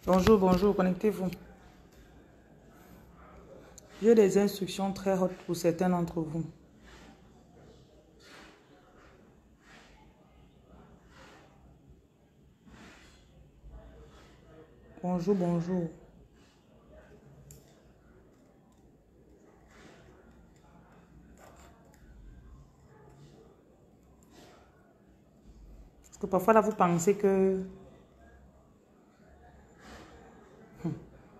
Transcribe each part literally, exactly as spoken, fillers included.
Bonjour, bonjour, connectez-vous. J'ai des instructions très hautes pour certains d'entre vous. Bonjour, bonjour. Parce que parfois là, vous pensez que... Hmm.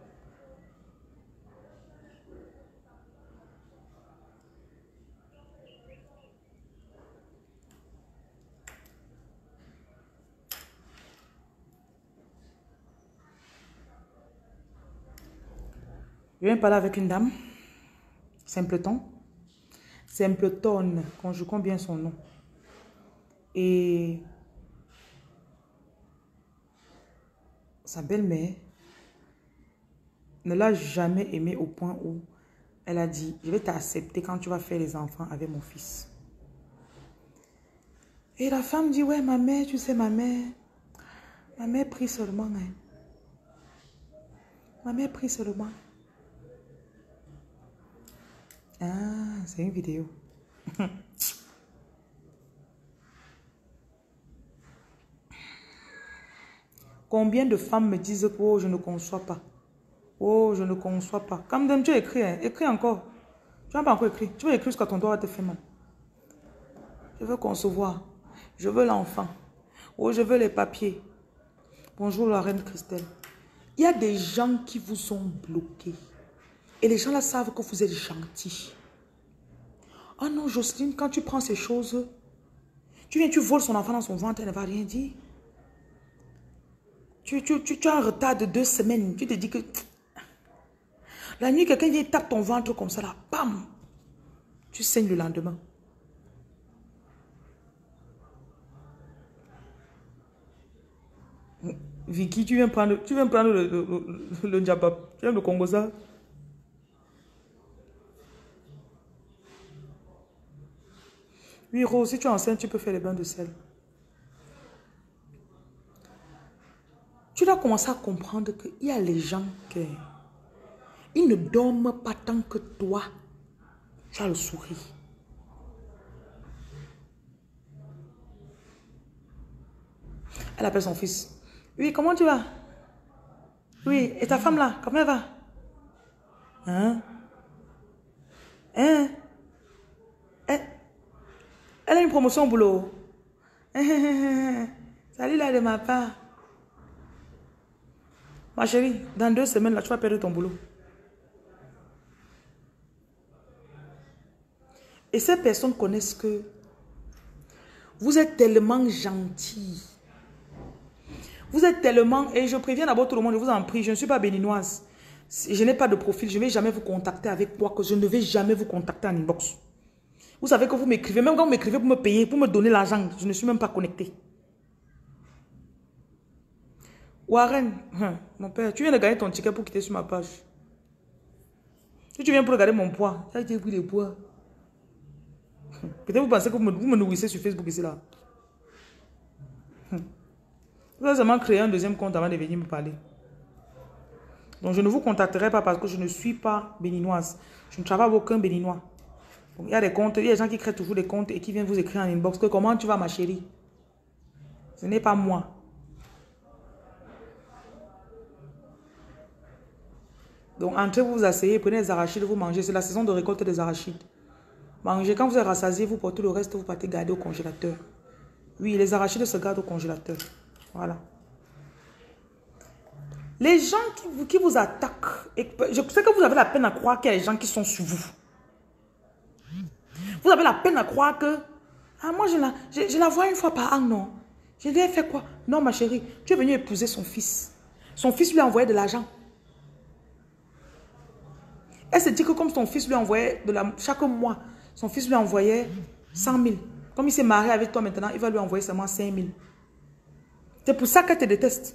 Je viens parler avec une dame. Simpleton. Simpleton, conjuguons bien son nom. Et sa belle-mère ne l'a jamais aimé au point où elle a dit, je vais t'accepter quand tu vas faire les enfants avec mon fils. Et la femme dit, ouais, ma mère, tu sais, ma mère, ma mère prie seulement. Hein. Ma mère prie seulement. Ah, c'est une vidéo. Combien de femmes me disent que oh, je ne conçois pas. Oh, je ne conçois pas. Comme même tu écris, hein, écris encore. Tu n'as pas encore écrit. Tu veux écrire jusqu'à ton doigt te fait mal. Je veux concevoir. Je veux l'enfant. Oh, je veux les papiers. Bonjour la reine Christelle. Il y a des gens qui vous sont bloqués. Et les gens là savent que vous êtes gentils. Oh non, Jocelyne, quand tu prends ces choses, tu viens, tu voles son enfant dans son ventre, elle ne va rien dire. Tu, tu, tu, tu as un retard de deux semaines. Tu te dis que... La nuit, quelqu'un vient tape ton ventre comme ça là. Bam! Tu saignes le lendemain. Vicky, tu viens prendre, tu viens prendre le, le, le, le Njabab. Tu viens le Congo ça? Oui, Rose, si tu es enceinte, tu peux faire les bains de sel. Tu dois commencer à comprendre qu'il y a les gens qui ils ne dorment pas tant que toi, tu as le sourire. Elle appelle son fils. Oui, comment tu vas? Oui, et ta femme là, comment elle va? Hein? Hein? Elle, elle a une promotion au boulot. Salut là de ma part. Ma chérie, dans deux semaines là, tu vas perdre ton boulot. Et ces personnes connaissent que vous êtes tellement gentils. Vous êtes tellement... Et je préviens d'abord tout le monde, je vous en prie, je ne suis pas béninoise. Je n'ai pas de profil, je ne vais jamais vous contacter avec quoi que je ne vais jamais vous contacter en inbox. Vous savez que vous m'écrivez, même quand vous m'écrivez pour me payer, pour me donner l'argent, je ne suis même pas connecté. Warren, hein, mon père, tu viens de gagner ton ticket pour quitter sur ma page. Si tu viens pour regarder mon poids, j'ai été pris le poids. Peut-être vous pensez que vous me, vous me nourrissez sur Facebook ici là. Vous avez seulement créé un deuxième compte avant de venir me parler. Donc je ne vous contacterai pas parce que je ne suis pas béninoise. Je ne travaille avec aucun béninois. Donc, il y a des comptes, il y a des gens qui créent toujours des comptes et qui viennent vous écrire en inbox que comment tu vas ma chérie. Ce n'est pas moi. Donc entrez, vous vous asseyez, prenez les arachides, vous mangez. C'est la saison de récolte des arachides. Mangez. Quand vous êtes rassasié, vous portez le reste, vous partez garder au congélateur. Oui, les arachides se gardent au congélateur. Voilà. Les gens qui vous, qui vous attaquent, et je sais que vous avez la peine à croire qu'il y a des gens qui sont sur vous. Vous avez la peine à croire que, ah moi je la, je, je la vois une fois par an, non. Je lui ai fait quoi? Non ma chérie, tu es venue épouser son fils. Son fils lui a envoyé de l'argent. Elle se dit que comme son fils lui envoyait de la, chaque mois, son fils lui envoyait cent mille. Comme il s'est marié avec toi maintenant, il va lui envoyer seulement cinq mille. C'est pour ça qu'elle te déteste.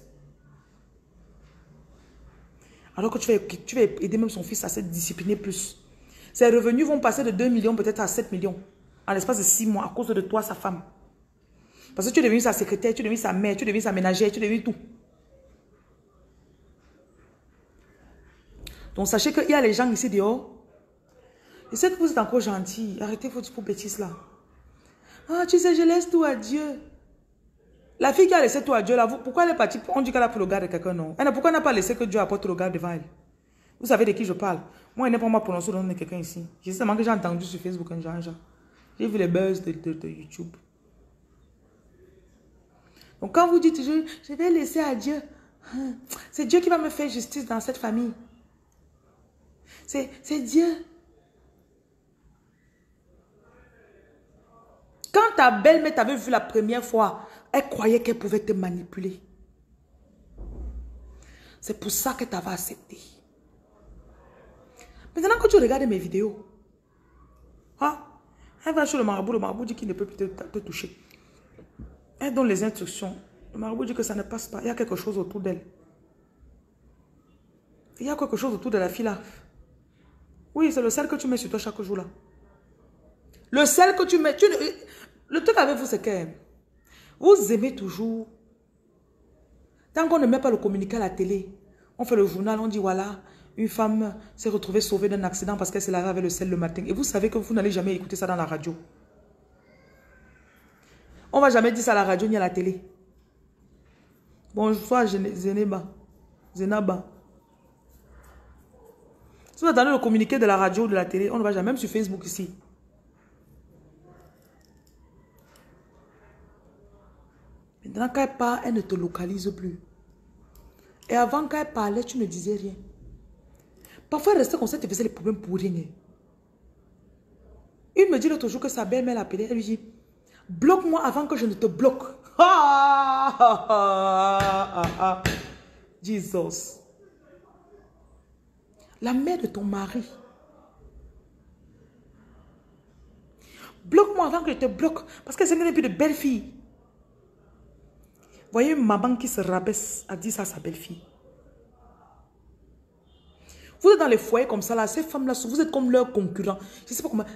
Alors que tu vas, tu vas aider même son fils à se discipliner plus. Ses revenus vont passer de deux millions peut-être à sept millions. En l'espace de six mois à cause de toi, sa femme. Parce que tu es devenu sa secrétaire, tu es devenu sa mère, tu es devenu sa ménagère, tu es devenu tout. Donc sachez qu'il y a les gens ici dehors. Je sais que vous êtes encore gentils. Arrêtez vos, vos bêtises là. Ah, tu sais, je laisse tout à Dieu. La fille qui a laissé tout à Dieu là, vous, pourquoi elle est partie? On dit qu'elle a pris le gars de quelqu'un, non? Elle, pourquoi elle n'a pas laissé que Dieu apporte le gars devant elle? Vous savez de qui je parle? Moi, il n'est pas moi prononcer le nom de quelqu'un ici. Je sais seulement que j'ai entendu sur Facebook un genre. J'ai vu les buzz de, de, de YouTube. Donc quand vous dites, je, je vais laisser à Dieu, c'est Dieu qui va me faire justice dans cette famille. C'est Dieu. Quand ta belle-mère t'avait vu la première fois, elle croyait qu'elle pouvait te manipuler. C'est pour ça que tu avais accepté. Maintenant que tu regardes mes vidéos, hein, elle va chez le marabout, le marabout dit qu'il ne peut plus te, te toucher. Elle donne les instructions. Le marabout dit que ça ne passe pas. Il y a quelque chose autour d'elle. Il y a quelque chose autour de la fille là. Oui, c'est le sel que tu mets sur toi chaque jour là. Le sel que tu mets... Tu, le truc avec vous, c'est que vous aimez toujours. Tant qu'on ne met pas le communiqué à la télé, on fait le journal, on dit voilà, une femme s'est retrouvée sauvée d'un accident parce qu'elle s'est lavée avec le sel le matin. Et vous savez que vous n'allez jamais écouter ça dans la radio. On ne va jamais dire ça à la radio ni à la télé. Bonsoir, Zeneba. Zenaba. Si vous attendez le communiqué de la radio ou de la télé, on ne va jamais, même sur Facebook ici. Maintenant, quand elle parle, elle ne te localise plus. Et avant, quand elle parlait, tu ne disais rien. Parfois, elle restait comme ça, tu faisais les problèmes pour rien. Il me dit l'autre jour que sa belle-mère l'a appelé. Elle lui dit, bloque-moi avant que je ne te bloque. Ah, ah, ah, ah, ah. Jesus. La mère de ton mari. Bloque-moi avant que je te bloque. Parce que c'est une plus de belle fille. Voyez une maman qui se rabaisse à dire ça à sa belle-fille. Vous êtes dans les foyers comme ça, là, ces femmes-là, vous êtes comme leurs concurrents. Je ne sais pas comment.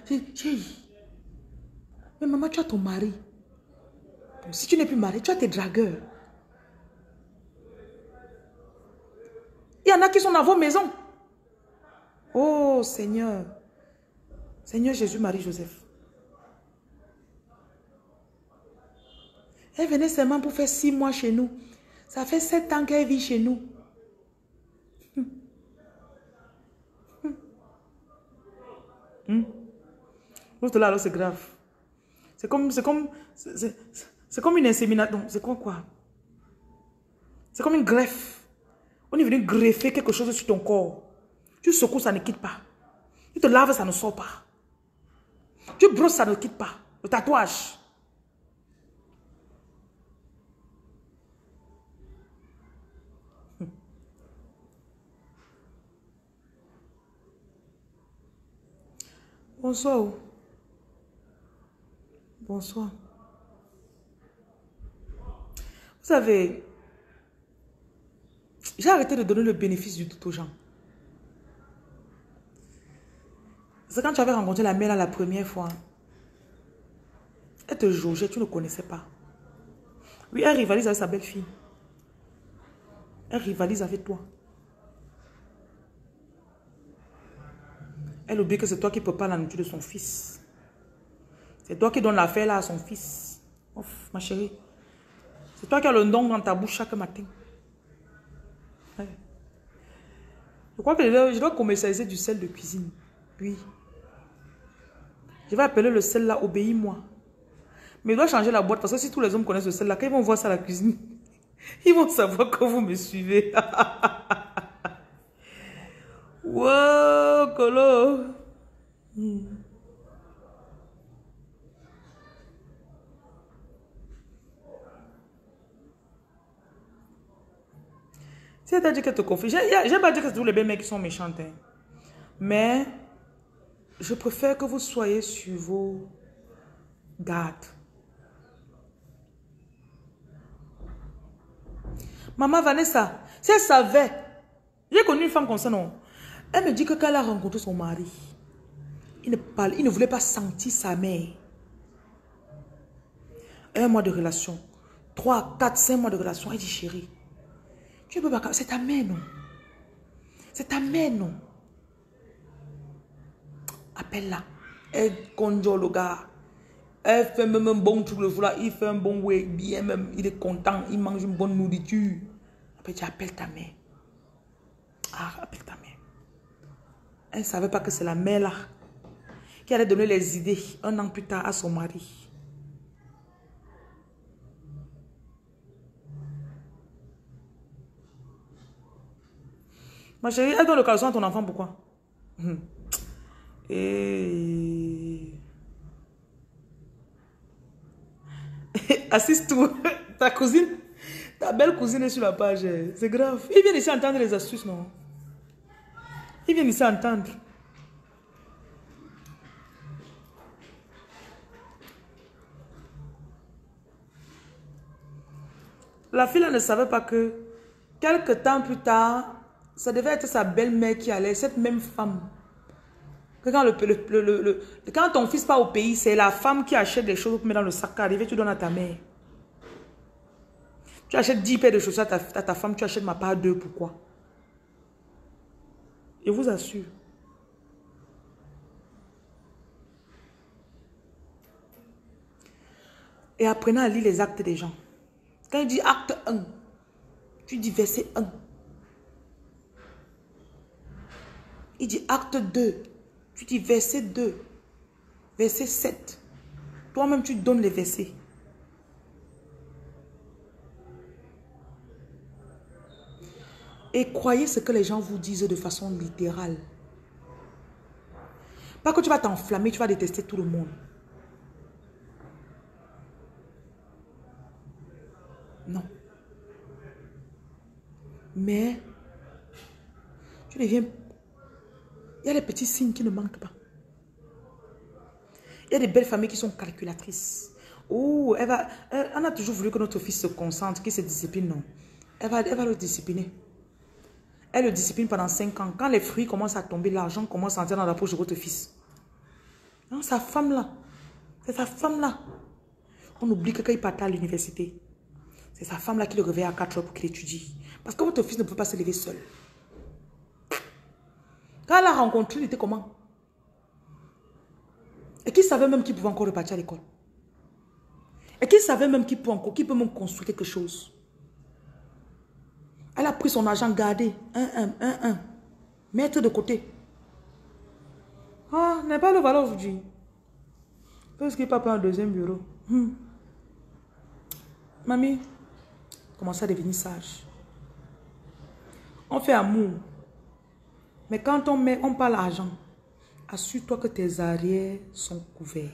Mais maman, tu as ton mari. Bon, si tu n'es plus marié, tu as tes dragueurs. Il y en a qui sont dans vos maisons. Oh Seigneur. Seigneur Jésus, Marie, Joseph. Elle venait seulement pour faire six mois chez nous. Ça fait sept ans qu'elle vit chez nous. Hum. L'autre là, alors c'est grave. C'est comme, c'est comme, c'est comme une insémination. C'est quoi, quoi? C'est comme une greffe. On est venu greffer quelque chose sur ton corps. Tu secoues, ça ne quitte pas. Tu te laves, ça ne sort pas. Tu brosses, ça ne quitte pas. Le tatouage. Bonsoir. Bonsoir. Vous savez, j'ai arrêté de donner le bénéfice du doute aux gens. C'est quand tu avais rencontré la mère là, la première fois. Elle te jaugeait, tu ne connaissais pas. Oui, elle rivalise avec sa belle-fille. Elle rivalise avec toi. Elle oublie que c'est toi qui prépare la nourriture de son fils. C'est toi qui donne l'affaire là à son fils. Ouf, ma chérie. C'est toi qui as le don dans ta bouche chaque matin. Ouais. Je crois que je dois, je dois commercialiser du sel de cuisine. Oui. Je vais appeler le sel là, obéis-moi. Mais je dois changer la boîte parce que si tous les hommes connaissent le sel là, quand ils vont voir ça à la cuisine, ils vont savoir que vous me suivez. Wow, Colo. Hmm. Si elle t'a dit qu'elle te confie, j'ai pas dit que c'est tous les belles mecs qui sont méchantes. Hein. Mais je préfère que vous soyez sur vos gardes. Maman Vanessa, si elle savait, j'ai connu une femme comme ça, non? Elle me dit que quand elle a rencontré son mari, il ne, parle, il ne voulait pas sentir sa mère. Un mois de relation, trois, quatre, cinq mois de relation. Elle dit, chérie, tu ne peux pas... C'est ta mère, non? C'est ta mère, non? Appelle-la. Elle conjure le gars. Elle fait même un bon truc le jour là. Il fait un bon way. Bien même. Il est content. Il mange une bonne nourriture. Après, tu appelles ta mère. Ah, appelle ta mère. Elle ne savait pas que c'est la mère là qui allait donner les idées un an plus tard à son mari. Ma chérie, elle donne le caleçon à ton enfant, pourquoi? Hum. Et... Assiste-toi. Ta cousine, ta belle cousine est sur la page. C'est grave. Ils viennent ici entendre les astuces, non? Ils viennent ici entendre. La fille là ne savait pas que quelque temps plus tard, ça devait être sa belle-mère qui allait, cette même femme. Que quand, le, le, le, le, le, quand ton fils part au pays, c'est la femme qui achète des choses pour mettre dans le sac à arriver, tu donnes à ta mère. Tu achètes dix paires de chaussures à ta, à ta femme, tu achètes ma part deux, pourquoi? Je vous assure. Et apprenez à lire les actes des gens. Quand il dit acte un, tu dis verset un. Il dit acte deux, tu dis verset deux, verset sept. Toi-même, tu donnes les versets. Et croyez ce que les gens vous disent de façon littérale. Pas que tu vas t'enflammer, tu vas détester tout le monde. Non. Mais, tu deviens... Il y a les petits signes qui ne manquent pas. Il y a des belles familles qui sont calculatrices. Oh, elle va... Elle, on a toujours voulu que notre fils se concentre, qu'il se discipline, non. Elle va, elle va le discipliner. Elle le discipline pendant cinq ans. Quand les fruits commencent à tomber, l'argent commence à entrer dans la poche de votre fils. Non, sa femme-là. C'est sa femme-là. On oublie que quand il partait à l'université, c'est sa femme-là qui le réveille à quatre heures pour qu'il étudie. Parce que votre fils ne peut pas se lever seul. Quand elle l'a rencontré, il était comment? Et qu'il savait même qu'il pouvait encore repartir à l'école. Et qu'il savait même qu'il peut encore, qu'il peut même construire quelque chose. Elle a pris son argent gardé. Un, un, un, un. Mettre de côté. Ah, n'est pas le valeur aujourd'hui. Parce qu'il n'a pas pris un deuxième bureau. Hmm. Mamie, commence à devenir sage. On fait amour. Mais quand on met, on parle argent, assure-toi que tes arrières sont couverts.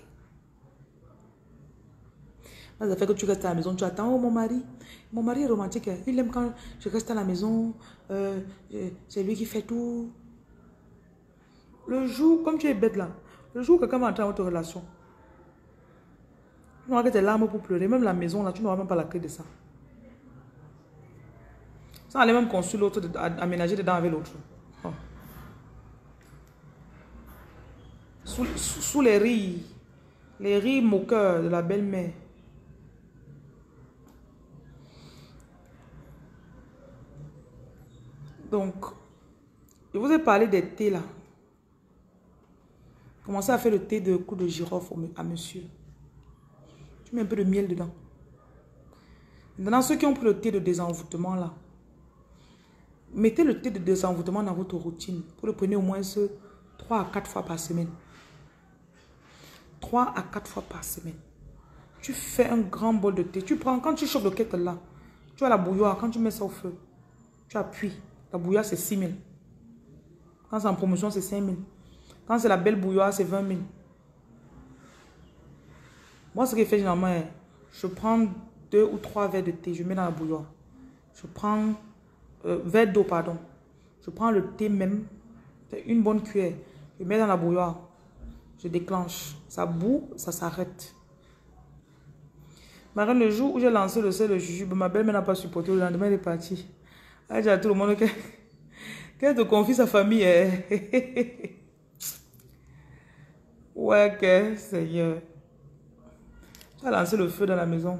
Ça fait que tu restes à la maison, tu attends, oh mon mari, mon mari est romantique, il aime quand je reste à la maison, euh, c'est lui qui fait tout. Le jour, comme tu es bête là, le jour que quelqu'un va entrer dans votre relation, tu n'auras que tes larmes pour pleurer, même la maison là, tu n'auras même pas la clé de ça. Ça allait même construire l'autre, aménager dedans avec l'autre. Oh. Sous, sous, sous les rires, les rires moqueurs de la belle-mère. Donc, je vous ai parlé des thés là. Commencez à faire le thé de cou de girofle à monsieur. Tu mets un peu de miel dedans. Maintenant, ceux qui ont pris le thé de désenvoûtement là, mettez le thé de désenvoûtement dans votre routine. Vous le prenez au moins trois à quatre fois par semaine. trois à quatre fois par semaine. Tu fais un grand bol de thé. Tu prends, quand tu chauffes le kettle là, tu as la bouilloire. Quand tu mets ça au feu, tu appuies. La bouilloire, c'est six mille. Quand c'est en promotion, c'est cinq mille. Quand c'est la belle bouilloire, c'est vingt mille. Moi, ce que je fais généralement, je prends deux ou trois verres de thé, je mets dans la bouilloire. Je prends, euh, verre d'eau, pardon. Je prends le thé même, une bonne cuillère. Je mets dans la bouilloire. Je déclenche. Ça bout, ça s'arrête. Marine, le jour où j'ai lancé le sel de jujube, ma belle-mère n'a pas supporté. Le lendemain, elle est partie. Elle dit à tout le monde qu'elle te confie sa famille. Ouais, que Seigneur. Tu as lancé le feu dans la maison.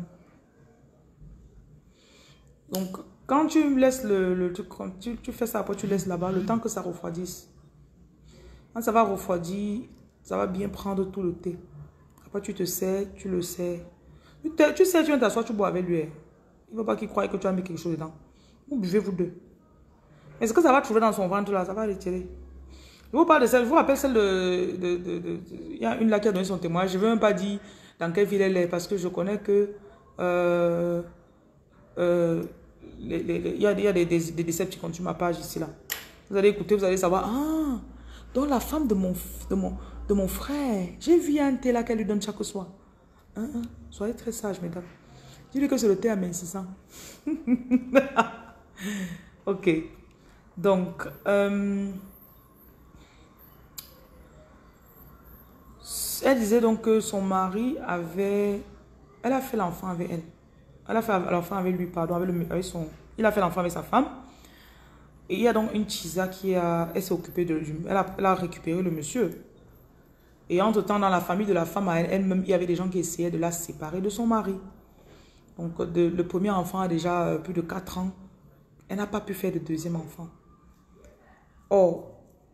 Donc, quand tu laisses le, le truc, tu, tu fais ça, après tu laisses là-bas, le temps que ça refroidisse. Quand ça va refroidir, Ça va bien prendre tout le thé. Après, tu te sers, tu le sers. Tu, te, tu sais, tu viens t'asseoir, tu bois avec lui. Il ne faut pas qu'il croie que tu as mis quelque chose dedans. Vous buvez vous deux. Est-ce que ça va trouver dans son ventre là? Ça va retirer. Je vous parle de celle, je vous rappelle celle de, de, de, de, de... Il y a une là qui a donné son témoignage. Je ne veux même pas dire dans quelle ville elle est parce que je connais que... Euh, euh, les, les, les, il y a, il y a des, des, des décès qui continuent ma page ici là. Vous allez écouter, vous allez savoir. Ah, donc la femme de mon, de mon, de mon frère. J'ai vu un thé là qu'elle lui donne chaque soir. Hein, hein, soyez très sages, mesdames. Dis-lui que c'est le thé amincissant. Ok. Donc, euh, elle disait donc que son mari avait... Elle a fait l'enfant avec elle. Elle a fait l'enfant avec lui, pardon, avec, le, avec son... Il a fait l'enfant avec sa femme. Et il y a donc une Chisa qui a... Elle s'est occupée de... Elle a, elle a récupéré le monsieur. Et entre-temps, dans la famille de la femme, elle-même, il y avait des gens qui essayaient de la séparer de son mari. Donc, de, le premier enfant a déjà plus de quatre ans. Elle n'a pas pu faire de deuxième enfant. Or,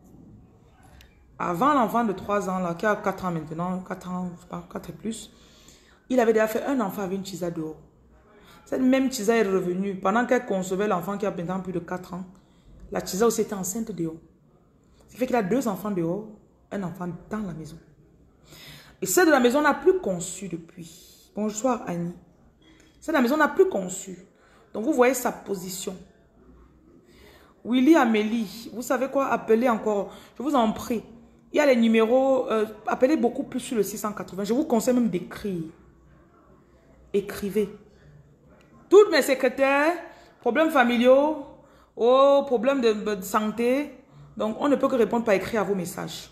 avant l'enfant de trois ans, là, qui a quatre ans maintenant, quatre ans, je sais pas, quatre et plus, il avait déjà fait un enfant avec une Chisa dehors. Cette même Chisa est revenue. Pendant qu'elle concevait l'enfant qui a maintenant plus de quatre ans, la Chisa aussi était enceinte dehors. Ce qui fait qu'il a deux enfants dehors, un enfant dans la maison. Et celle de la maison n'a plus conçu depuis. Bonsoir Annie. Celle de la maison n'a plus conçu. Donc vous voyez sa position. Willy, Amélie, vous savez quoi? Appelez encore. Je vous en prie. Il y a les numéros. Euh, appelez beaucoup plus sur le six cent quatre-vingts. Je vous conseille même d'écrire. Écrivez. Toutes mes secrétaires, problèmes familiaux, oh, problèmes de, de santé. Donc, on ne peut que répondre par écrit à vos messages.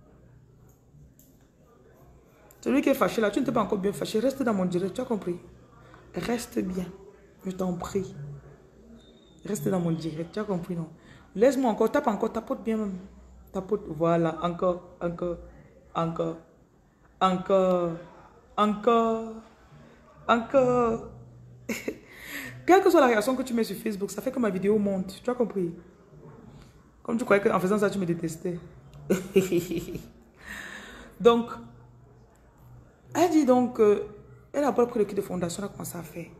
Celui qui est fâché là, tu ne t'es pas encore bien fâché. Reste dans mon direct, tu as compris? Reste bien. Je t'en prie. Reste dans mon direct, tu as compris, non? Laisse-moi encore, tape encore, tapote bien même. Tapote, voilà, encore, encore, encore, encore, encore, encore. Quelle que soit la réaction que tu mets sur Facebook, ça fait que ma vidéo monte, tu as compris? Comme tu croyais qu'en faisant ça, tu me détestais. Donc, elle dit donc, euh, elle a pas pris le kit de fondation, elle a commencé à faire.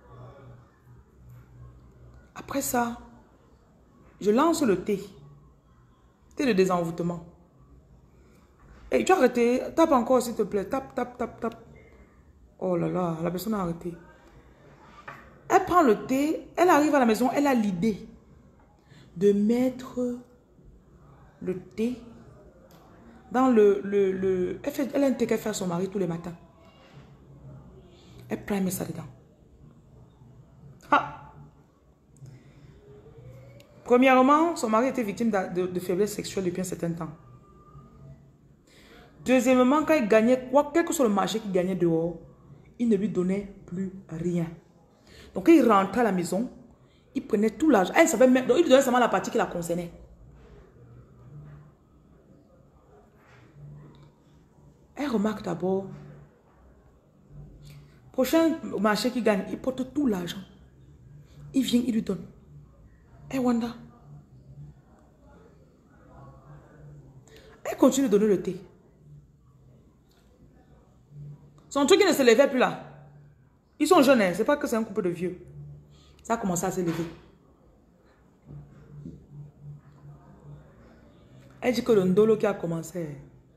Après ça, je lance le thé. Thé de désenvoûtement. Et tu as arrêté. Tape encore s'il te plaît. Tape, tape, tape, tape. Oh là là, la personne a arrêté. Elle prend le thé. Elle arrive à la maison. Elle a l'idée de mettre le thé dans le... le, le elle, fait, elle a un thé qu'elle fait à son mari tous les matins. Elle prend et met ça dedans. Ah! Premièrement, son mari était victime de, de, de faiblesse sexuelle depuis un certain temps. Deuxièmement, quand il gagnait quoi, quel que soit le marché qu'il gagnait dehors, il ne lui donnait plus rien. Donc, quand il rentrait à la maison, il prenait tout l'argent. Elle savait même, donc il lui donnait seulement la partie qui la concernait. Elle remarque d'abord, prochain marché qu'il gagne, il porte tout l'argent. Il vient, il lui donne. Et Wanda, elle continue de donner le thé. Son truc, il ne se levait plus là. Ils sont jeunes, hein? C'est pas que c'est un couple de vieux. Ça a commencé à se lever. Elle dit que le ndolo qui a commencé,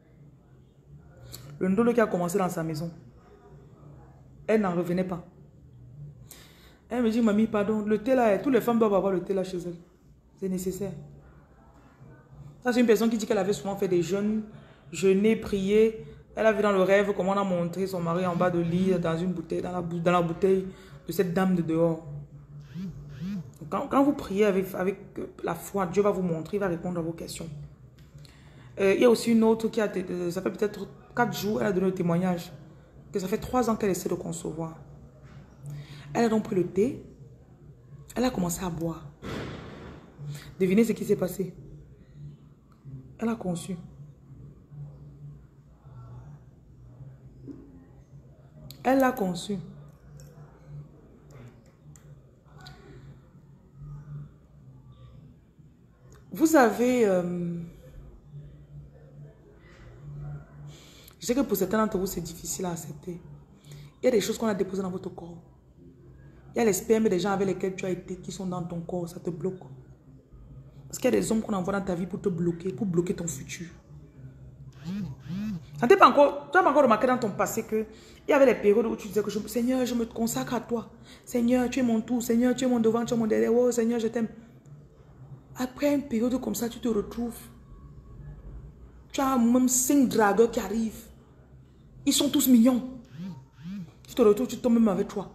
le ndolo qui a commencé dans sa maison, elle n'en revenait pas. Elle me dit, mamie, pardon, le thé là, toutes les femmes doivent avoir le thé là chez elles. C'est nécessaire. Ça, c'est une personne qui dit qu'elle avait souvent fait des jeûnes, jeûner, prier. Elle a vu dans le rêve comment on a montré son mari en bas de lit, dans une bouteille, dans la, dans la bouteille de cette dame de dehors. Quand, quand vous priez avec, avec la foi, Dieu va vous montrer, il va répondre à vos questions. Euh, il y a aussi une autre qui a, ça fait peut-être quatre jours, elle a donné le témoignage, que ça fait trois ans qu'elle essaie de concevoir. Elle a donc pris le thé, elle a commencé à boire. Devinez ce qui s'est passé. Elle a conçu. Elle l'a conçu. Vous avez... Euh, Je sais que pour certains d'entre vous, c'est difficile à accepter. Il y a des choses qu'on a déposées dans votre corps. Il y a les spermes des gens avec lesquels tu as été qui sont dans ton corps, ça te bloque. Parce qu'il y a des hommes qu'on envoie dans ta vie pour te bloquer, pour bloquer ton futur. Ça t'est pas encore, tu n'as pas encore remarqué dans ton passé que il y avait des périodes où tu disais que je, Seigneur, je me consacre à toi. Seigneur, tu es mon tout. Seigneur, tu es mon devant, tu es mon derrière. Oh Seigneur, je t'aime. Après une période comme ça, tu te retrouves. Tu as même cinq dragueurs qui arrivent. Ils sont tous mignons. Tu te retrouves, tu tombes même avec toi.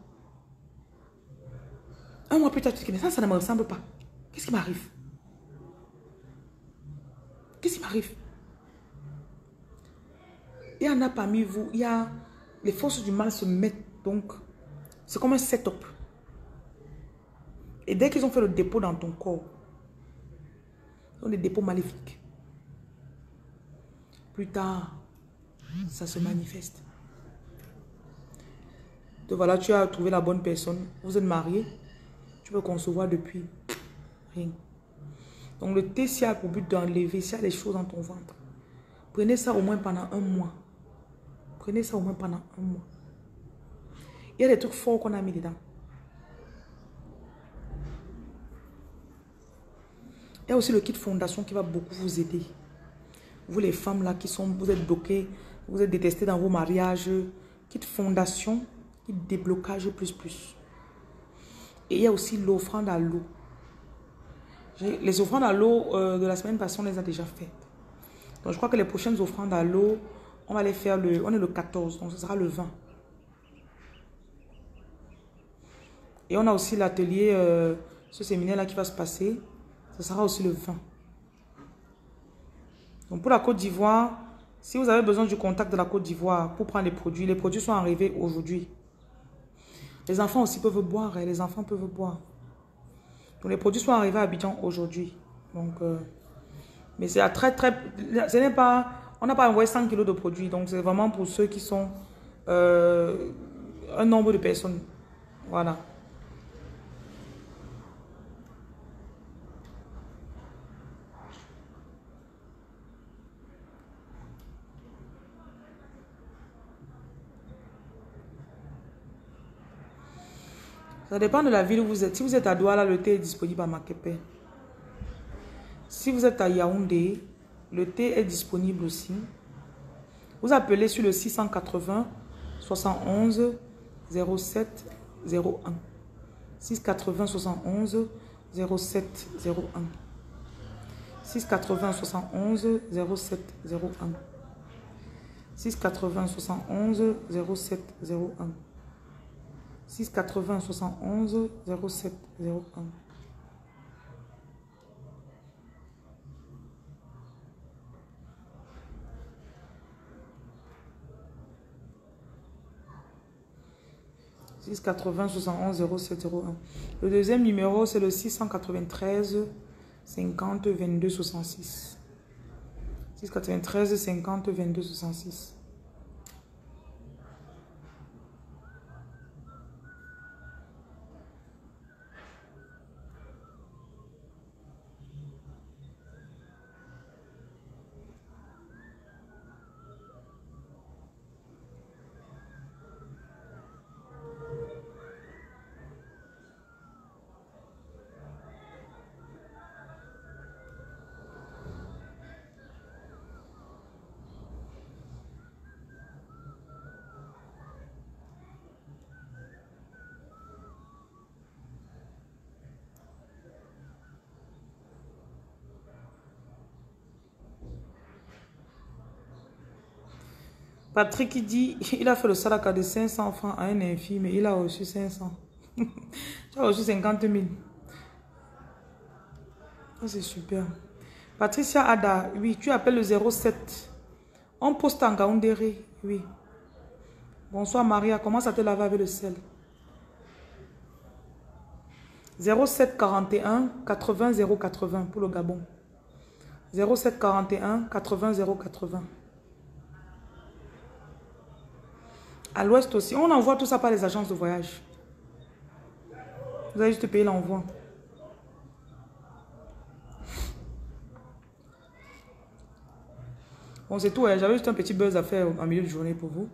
Un mois plus tard, tu te dis, ça, ça ne me ressemble pas. Qu'est-ce qui m'arrive? Qu'est-ce qui m'arrive? Il y en a parmi vous, il y a les forces du mal se mettent donc, c'est comme un setup. Et dès qu'ils ont fait le dépôt dans ton corps, ce sont des dépôts maléfiques. Plus tard, ça se manifeste. Donc voilà, tu as trouvé la bonne personne, vous êtes mariés, tu peux concevoir depuis rien. Donc le thé, s'il a pour but d'enlever, s'il y a des choses dans ton ventre, prenez ça au moins pendant un mois. Prenez ça au moins pendant un mois. Il y a des trucs forts qu'on a mis dedans. Il y a aussi le kit fondation qui va beaucoup vous aider. Vous les femmes là qui sont, vous êtes bloquées, vous êtes détestées dans vos mariages. Kit fondation, kit déblocage plus plus. Et il y a aussi l'offrande à l'eau. Les offrandes à l'eau euh, de la semaine passée, on les a déjà faites. Donc je crois que les prochaines offrandes à l'eau, on va les faire le, on est le quatorze, donc ce sera le vingt. Et on a aussi l'atelier, euh, ce séminaire-là qui va se passer. Ce sera aussi le vingt. Donc pour la Côte d'Ivoire, si vous avez besoin du contact de la Côte d'Ivoire pour prendre les produits, les produits sont arrivés aujourd'hui. Les enfants aussi peuvent boire, et les enfants peuvent boire. Donc les produits sont arrivés à Abidjan aujourd'hui. Donc, euh, mais c'est à très très... Ce n'est pas... On n'a pas envoyé cent kilos de produits. Donc c'est vraiment pour ceux qui sont... Euh, un nombre de personnes. Voilà. Ça dépend de la ville où vous êtes. Si vous êtes à Douala, le thé est disponible à Makepe. Si vous êtes à Yaoundé, le thé est disponible aussi. Vous appelez sur le six cent quatre-vingts soixante-onze zéro sept zéro un. six cent quatre-vingts soixante-onze zéro sept zéro un. six cent quatre-vingts soixante-onze zéro sept zéro un. six cent quatre-vingts soixante-onze zéro sept zéro un. six cent quatre-vingts soixante-onze zéro sept zéro un. six cent quatre-vingts soixante-onze zéro sept zéro un. Le deuxième numéro, c'est le six cent quatre-vingt-treize cinquante vingt-deux soixante-six. six cent quatre-vingt-treize cinquante vingt-deux soixante-six. Patrick qui dit, il a fait le salaka de cinq cents francs à un infirme et il a reçu cinq cents. Tu as reçu cinquante mille. C'est super. Patricia Ada, oui, tu appelles le zéro sept. On poste en Gaoundéré, oui. Bonsoir Maria, comment ça te laver avec le sel? zéro sept quarante et un quatre-vingts zéro quatre-vingts pour le Gabon. zéro sept quarante et un quatre-vingts zéro quatre-vingts. À l'ouest aussi. On envoie tout ça par les agences de voyage. Vous allez juste payer l'envoi. Bon, c'est tout. Hein. J'avais juste un petit buzz à faire en milieu de journée pour vous.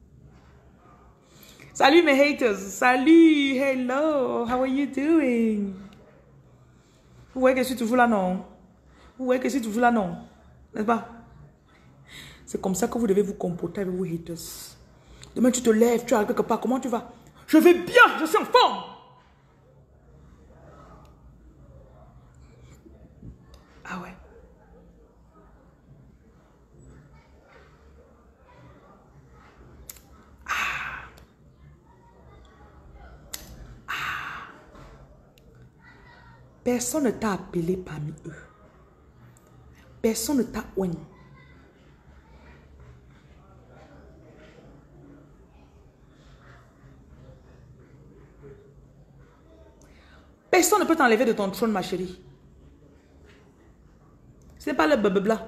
Salut mes haters. Salut. Hello. How are you doing? Vous voyez que je suis toujours là, non? Vous voyez que je suis toujours là, non? N'est-ce pas? C'est comme ça que vous devez vous comporter avec vos haters. Demain, tu te lèves, tu arrives quelque part. Comment tu vas? Je vais bien. Je suis en forme. Ah ouais. Ah. Ah. Personne ne t'a appelé parmi eux. Personne ne t'a oigné. Personne ne peut t'enlever de ton trône, ma chérie. Ce n'est pas le blablabla.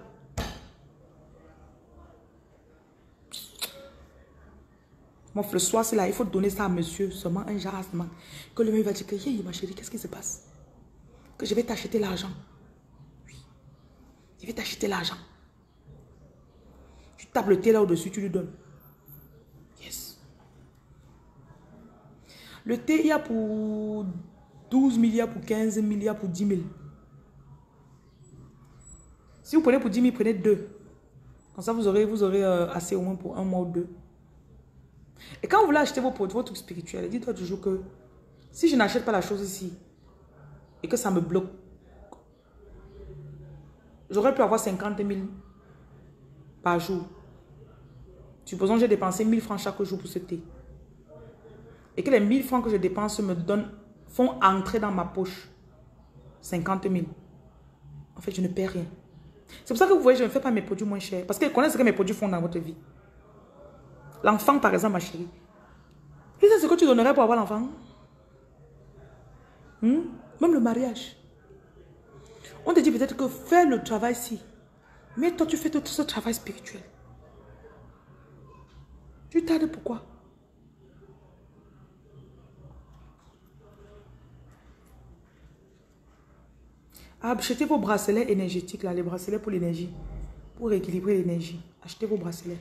Mon frère, le soir, c'est là, il faut donner ça à monsieur, seulement un genre seulement. Que le mec va dire que, hey, ma chérie, qu'est-ce qui se passe? Que je vais t'acheter l'argent. Oui. Je vais t'acheter l'argent. Tu tapes le thé là au-dessus, tu lui donnes. Yes. Le thé, il y a pour douze milliards, pour quinze milliards, pour dix mille. Si vous prenez pour dix mille, prenez deux. Comme ça, vous aurez, vous aurez euh, assez au moins pour un mois ou deux. Et quand vous voulez acheter vos produits, vos trucs spirituels, dites-toi toujours que si je n'achète pas la chose ici et que ça me bloque, j'aurais pu avoir cinquante mille par jour. Supposons que j'ai dépensé mille francs chaque jour pour ce thé. Et que les mille francs que je dépense me donnent, font entrer dans ma poche cinquante mille. En fait, je ne perds rien. C'est pour ça que vous voyez, je ne fais pas mes produits moins chers. Parce qu'ils connaissent ce que mes produits font dans votre vie. L'enfant, par exemple, ma chérie. Tu sais ce que tu donnerais pour avoir l'enfant? Hmm? Même le mariage. On te dit peut-être que fais le travail ci. Mais toi, tu fais tout ce travail spirituel. Tu tardes pourquoi? Achetez vos bracelets énergétiques, là, les bracelets pour l'énergie. Pour équilibrer l'énergie. Achetez vos bracelets.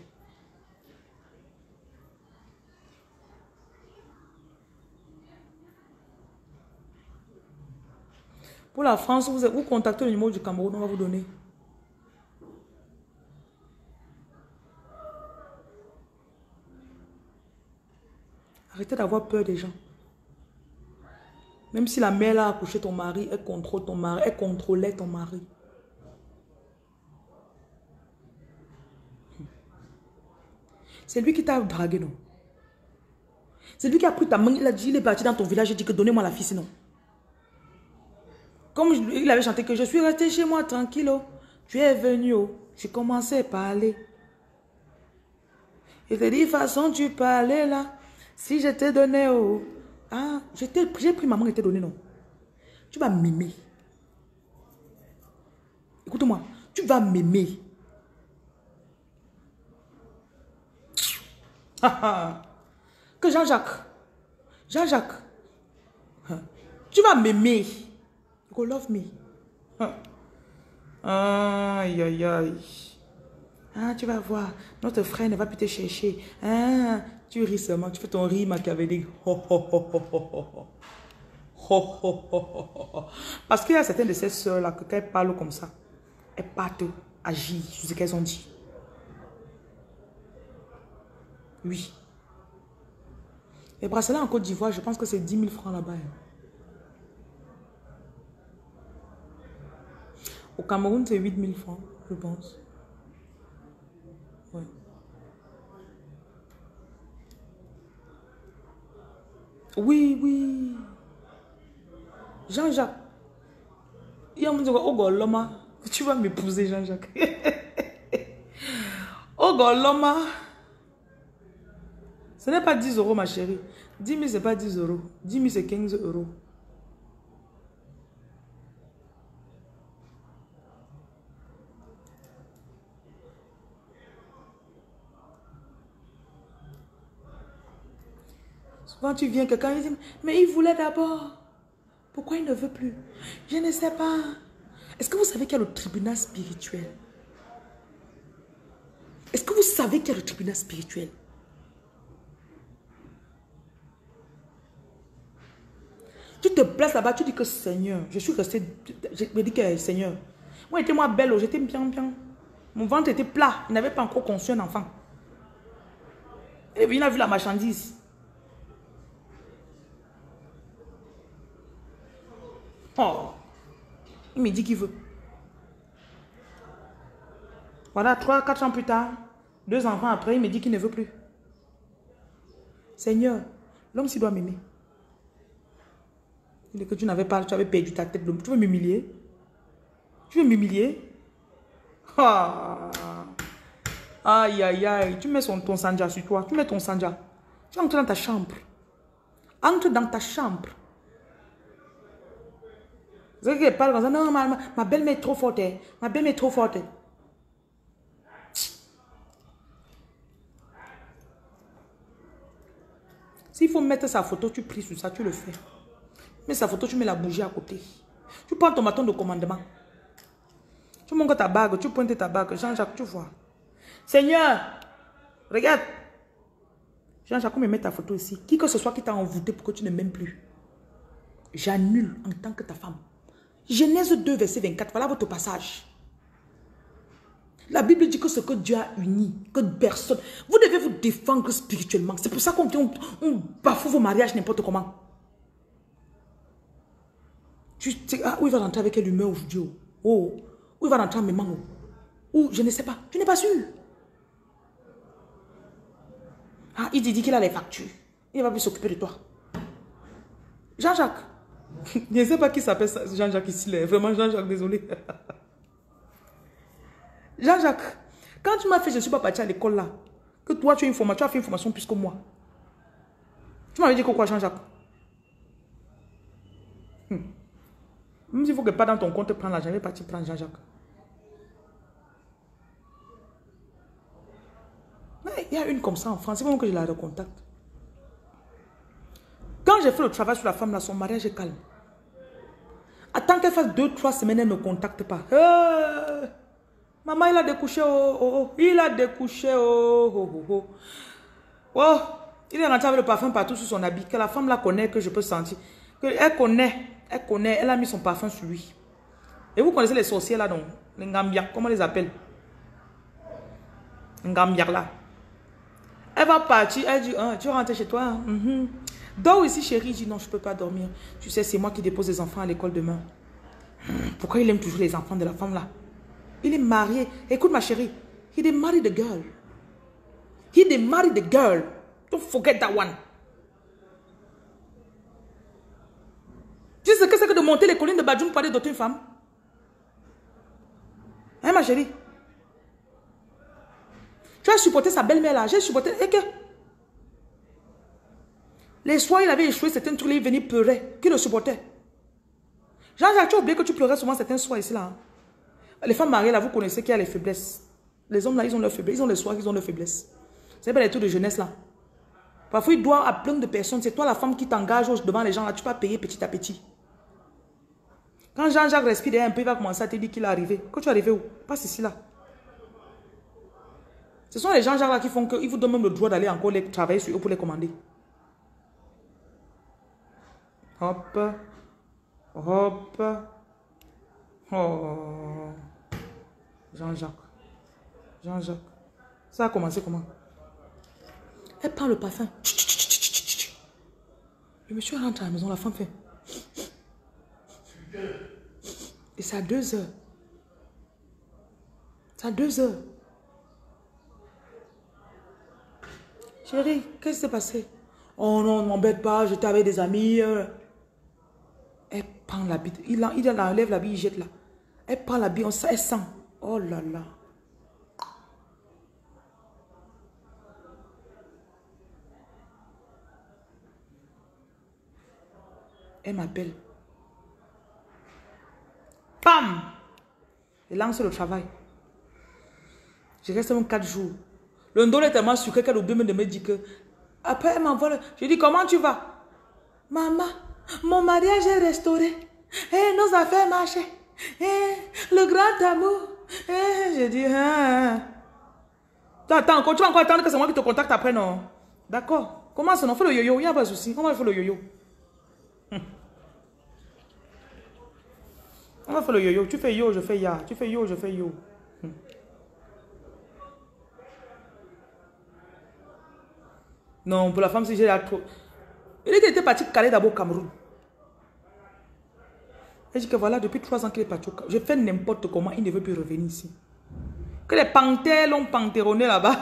Pour la France, vous, vous contactez le numéro du Cameroun, on va vous donner. Arrêtez d'avoir peur des gens. Même si la mère a accouché ton mari, elle contrôle ton mari, elle contrôlait ton mari. C'est lui qui t'a dragué, non? C'est lui qui a pris ta main, il a dit, il est parti dans ton village et dit que donnez-moi la fille, sinon. Comme il avait chanté que je suis resté chez moi tranquille, oh. Tu es venu, oh. J'ai commencé à parler. Il te dit, façon tu parlais là. Si je t'ai donné, oh. Ah, j'ai pris maman et t'ai donné, non. Tu vas m'aimer. Écoute-moi, tu vas m'aimer. Que Jean-Jacques. Jean-Jacques. Tu vas m'aimer. Go love me. Aïe, aïe, aïe. Ah, tu vas voir. Notre frère ne va plus te chercher. Ah, tu ris seulement. Tu fais ton rire machiavélique. Ho, ho, ho, ho, ho, ho. Ho, ho, ho, ho, ho. Parce qu'il y a certaines de ces soeurs-là que quand elles parlent comme ça, elles partent agir sur ce qu'elles ont dit. Oui. Les bracelets en Côte d'Ivoire, je pense que c'est dix mille francs là-bas. Au Cameroun, c'est huit mille francs, je pense. Ouais. Oui, oui. Jean-Jacques. Il y a un dit, oh Goloma, tu vas m'épouser, Jean-Jacques. Oh Goloma. Ce n'est pas dix euros, ma chérie. dix mille, ce n'est pas dix euros. dix mille, c'est quinze euros. Quand tu viens, quelqu'un dit, mais il voulait d'abord. Pourquoi il ne veut plus? Je ne sais pas. Est-ce que vous savez qu'il y a le tribunal spirituel? Est-ce que vous savez qu'il y a le tribunal spirituel? Tu te places là-bas, tu dis que Seigneur, je suis resté, je me dis que Seigneur, moi j'étais moi belle, j'étais bien bien. Mon ventre était plat, il n'avait pas encore conçu un enfant. Et puis il a vu la marchandise. Oh, il me dit qu'il veut. Voilà, trois, quatre ans plus tard, deux enfants après, il me dit qu'il ne veut plus. Seigneur, l'homme s'il doit m'aimer. Il dit que tu n'avais pas, tu avais perdu ta tête. Tu veux m'humilier? Tu veux m'humilier? Ah. Aïe, aïe, aïe. Tu mets son, ton sanja sur toi. Tu mets ton sanja. Tu entres dans ta chambre. Entre dans ta chambre. Vous savez qu'elle parle comme ça. Non, ma, ma belle-mère est trop forte. Hein. Ma belle-mère est trop forte. Hein. S'il faut mettre sa photo, tu pries sur ça, tu le fais. Mets sa photo, tu mets la bougie à côté. Tu prends ton bâton de commandement. Tu montes ta bague, tu pointes ta bague. Jean-Jacques, tu vois. Seigneur, regarde. Jean-Jacques, me met ta photo ici. Qui que ce soit qui t'a envoûté pour que tu ne m'aimes plus. J'annule en tant que ta femme. Genèse deux, verset vingt-quatre. Voilà votre passage. La Bible dit que ce que Dieu a uni, que personne... Vous devez vous défendre spirituellement. C'est pour ça qu'on on, on bafoue vos mariages n'importe comment. Tu sais, ah, où il va rentrer avec quelle humeur aujourd'hui? Oh, où il va rentrer en même temps? Ou je ne sais pas. Tu n'es pas sûr. Ah, il dit qu'il a les factures. Il va plus s'occuper de toi. Jean-Jacques. Je ne sais pas qui s'appelle Jean-Jacques ici. Là. Vraiment, Jean-Jacques, désolé. Jean-Jacques, quand tu m'as fait, je ne suis pas parti à l'école là. Que toi, tu as, une formation, tu as fait une formation plus que moi. Tu m'avais dit que quoi, Jean-Jacques? hmm. Même s'il faut que pas dans ton compte prendre l'argent, je vais partir prendre Jean-Jacques. Il y a une comme ça en France, c'est bon que je la recontacte. Quand j'ai fait le travail sur la femme là, son mariage est calme. Attends qu'elle fasse deux, trois semaines, elle ne me contacte pas. Hey, maman, il a découché, oh, oh, oh. Il a découché, oh, oh, oh, oh. Oh, il est rentré avec le parfum partout sur son habit, que la femme là connaît, que je peux sentir. Que elle connaît, elle connaît, elle a mis son parfum sur lui. Et vous connaissez les sorciers là, donc, les Ngambiak, comment on les appelle? Ngambiak là. Elle va partir, elle dit, ah, tu rentres chez toi. Hein? Mm-hmm. Dors ici, chérie. Il dit, non, je ne peux pas dormir. Tu sais, c'est moi qui dépose les enfants à l'école demain. Pourquoi il aime toujours les enfants de la femme là? Il est marié. Écoute ma chérie, he did marry the girl. He did marry the girl. Don't forget that one. Tu sais ce que c'est que de monter les collines de Badjoun pour aller d'autres femmes? Hein ma chérie? Tu as supporté sa belle-mère là. J'ai supporté. Et que les soirs, il avait échoué certains trucs, il venait pleurer. Qui le supportait? Jean-Jacques, tu as oublié que tu pleurais souvent certains soirs ici là. Hein? Les femmes mariées là, vous connaissez qu'il y a les faiblesses. Les hommes là, ils ont leurs faiblesses. Ils ont les soirs, ils ont leurs faiblesses. C'est pas les trucs de jeunesse là. Parfois, il doit à plein de personnes. C'est toi la femme qui t'engage devant les gens là. Tu vas payer petit à petit. Quand Jean-Jacques respire un peu, il va commencer à te dire qu'il est arrivé. Quand tu es arrivé où? Passe ici là. Ce sont les gens-là qui font qu'ils vous donnent même le droit d'aller encore les travailler sur eux pour les commander. Hop. Hop. Oh. Jean-Jacques. Jean-Jacques. Ça a commencé comment? Elle prend le parfum. Le monsieur rentre à la maison, la femme fait. Et c'est à deux heures. C'est à deux heures. Chérie, qu'est-ce qui s'est passé? Oh non, ne m'embête pas, j'étais avec des amis. Elle prend l'habit, il, il enlève l'habit, il jette là. Elle prend l'habit, elle sent. Oh là là. Elle m'appelle. Pam! Elle lance le travail. Je reste même quatre jours. Le ndolo est tellement sucré qu'elle oublie même de me dire que... Après, elle m'envoie le... Je dis, comment tu vas? Maman, mon mariage est restauré. Et nos affaires marchent. Et le grand amour. Et je dis, ah. Tu attends encore, tu vas encore attendre que c'est moi qui te contacte après, non? D'accord. Commence, on fait le yo-yo, il n'y a pas de souci. On va faire le yo-yo. Hum. On va faire le yo-yo. Tu fais yo, je fais ya. Tu fais yo, je fais yo. Hum. Non, pour la femme, si j'ai la trop... Il était parti caler d'abord au Cameroun. Elle dit que voilà, depuis trois ans qu'il est parti au Cameroun. Je fais n'importe comment, il ne veut plus revenir ici. Que les panthères l'ont panthéronné là-bas.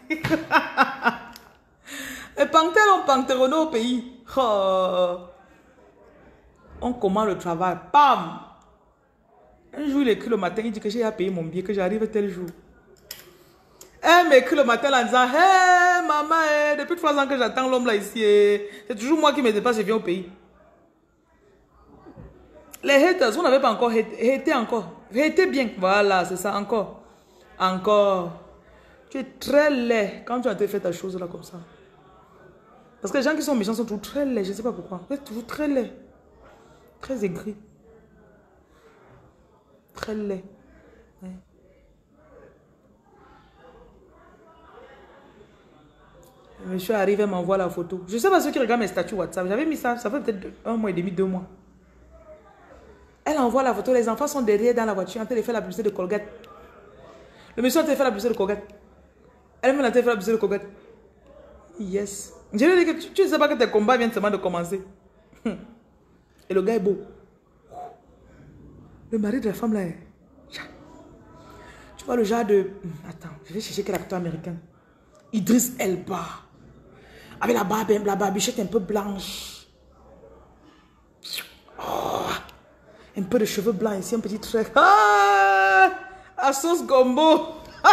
Les panthères l'ont panthéronné au pays. Oh. On commence le travail. Bam! Un jour, il écrit le matin, il dit que j'ai à payer mon billet, que j'arrive tel jour. Elle m'écrit le matin en disant, hé, maman, hey, depuis trois ans que j'attends l'homme là ici. C'est toujours moi qui me dépasse, je viens au pays. Les haters, on n'avait pas encore haté encore. Haté bien. Voilà, c'est ça, encore. Encore. Tu es très laid quand tu as fait ta chose là comme ça. Parce que les gens qui sont méchants sont toujours très laids. Je ne sais pas pourquoi. Vous êtes toujours très laid. Très aigri. Très laid. Ouais. Je suis arrivé, elle m'envoie la photo. Je ne sais pas ceux qui regardent mes statuts WhatsApp. J'avais mis ça, ça fait peut-être un mois et demi, deux mois. Elle envoie la photo, les enfants sont derrière dans la voiture en train de faire la publicité de Colgate. Le monsieur a fait la publicité de Colgate. Elle-même a fait la publicité de Colgate. Yes. Je lui ai dit que tu ne sais pas que tes combats viennent seulement de commencer. Et le gars est beau. Le mari de la femme là est... Tu vois le genre de... Attends, je vais chercher quel acteur américain. Idris Elba. Avec la barbe, la barbichette un peu blanche. Oh. Un peu de cheveux blancs ici, un petit trait. Ah, à sauce gombo.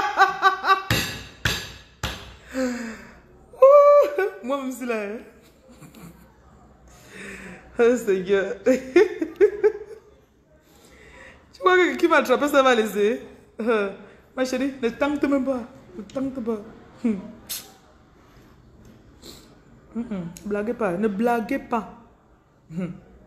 Moi-même, c'est là. Oh Seigneur. Tu vois que qui m'a attrapé, ça va laisser. Uh, ma chérie, ne tente même pas. Ne tente pas. Hmm. Mm -mm. Blaguez pas. Ne blaguez pas. Hmm.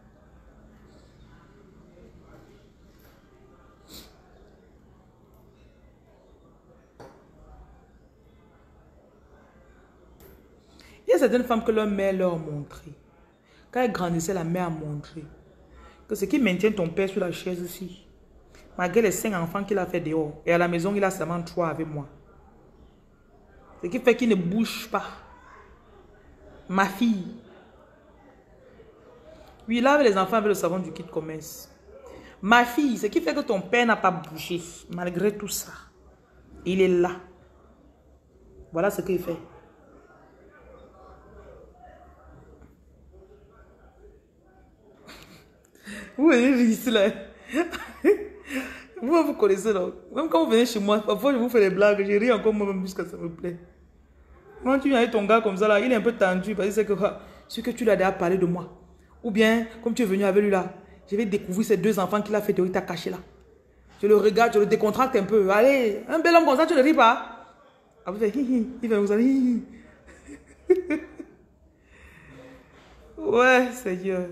Il y a certaines femmes que leur mère leur a montré. Quand elles grandissaient, la mère a montré que ce qui maintient ton père sur la chaise ici, malgré les cinq enfants qu'il a fait dehors, et à la maison, il a seulement trois avec moi. Ce qui fait qu'il ne bouge pas. Ma fille. Oui, il lave les enfants avec le savon du kit commerce. Ma fille, ce qui fait que ton père n'a pas bougé, malgré tout ça. Il est là. Voilà ce qu'il fait. Vous venez ici là. Vous, vous connaissez là. Même quand vous venez chez moi, parfois je vous fais des blagues. Je ris encore moi-même jusqu'à ça me plaît. Quand tu viens avec ton gars comme ça là, il est un peu tendu parce que c'est que ce que tu lui as déjà parlé de moi. Ou bien, comme tu es venu avec lui là, je vais découvrir ces deux enfants qu'il a fait de il t'a caché là. Je le regarde, je le décontracte un peu. Allez, un bel homme comme ça, tu ne ris pas. Ah, vous faites hi hi. Il va vous aller hi hi. Ouais, Seigneur.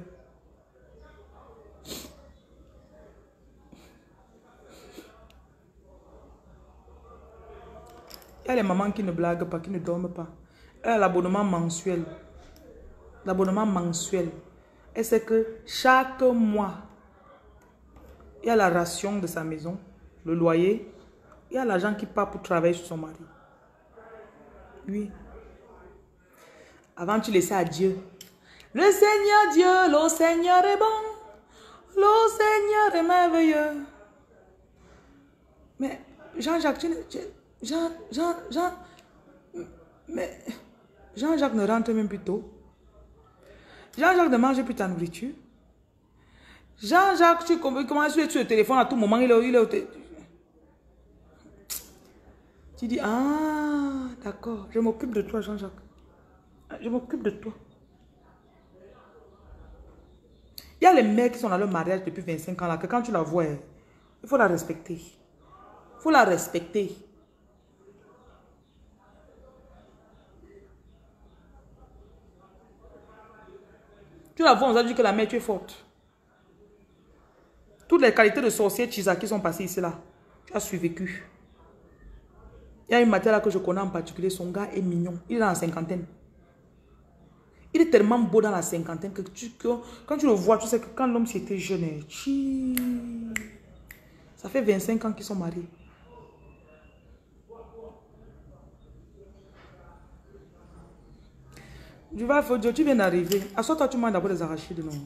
Il y a les mamans qui ne blaguent pas, qui ne dorment pas. Elle a l'abonnement mensuel. L'abonnement mensuel. Et c'est que chaque mois, il y a la ration de sa maison, le loyer. Il y a l'argent qui part pour travailler sur son mari. Oui. Avant, tu laissais à Dieu. Le Seigneur Dieu, le Seigneur est bon. Le Seigneur est merveilleux. Mais Jean-Jacques, tu, tu Jean, Jean, Jean, mais Jean-Jacques ne rentre même plus tôt. Jean-Jacques ne mange plus ta nourriture. Jean-Jacques, tu commences à être sur le téléphone à tout moment, il est, il est au téléphone. Tu dis, ah, d'accord, je m'occupe de toi, Jean-Jacques. Je m'occupe de toi. Il y a les mères qui sont dans leur mariage depuis vingt-cinq ans, là, que quand tu la vois, il faut la respecter. Il faut la respecter. Tu la vois, on a dit que la mère, tu es forte. Toutes les qualités de sorcier Chisa qui sont passées ici, là, tu as survécu. Il y a une matière là que je connais en particulier, son gars est mignon. Il est dans la cinquantaine. Il est tellement beau dans la cinquantaine que, tu, que quand tu le vois, tu sais que quand l'homme c'était jeune, chi, ça fait vingt-cinq ans qu'ils sont mariés. Tu vas, Fodio, tu viens d'arriver. Assois-toi, tu manges d'abord des arachides, non?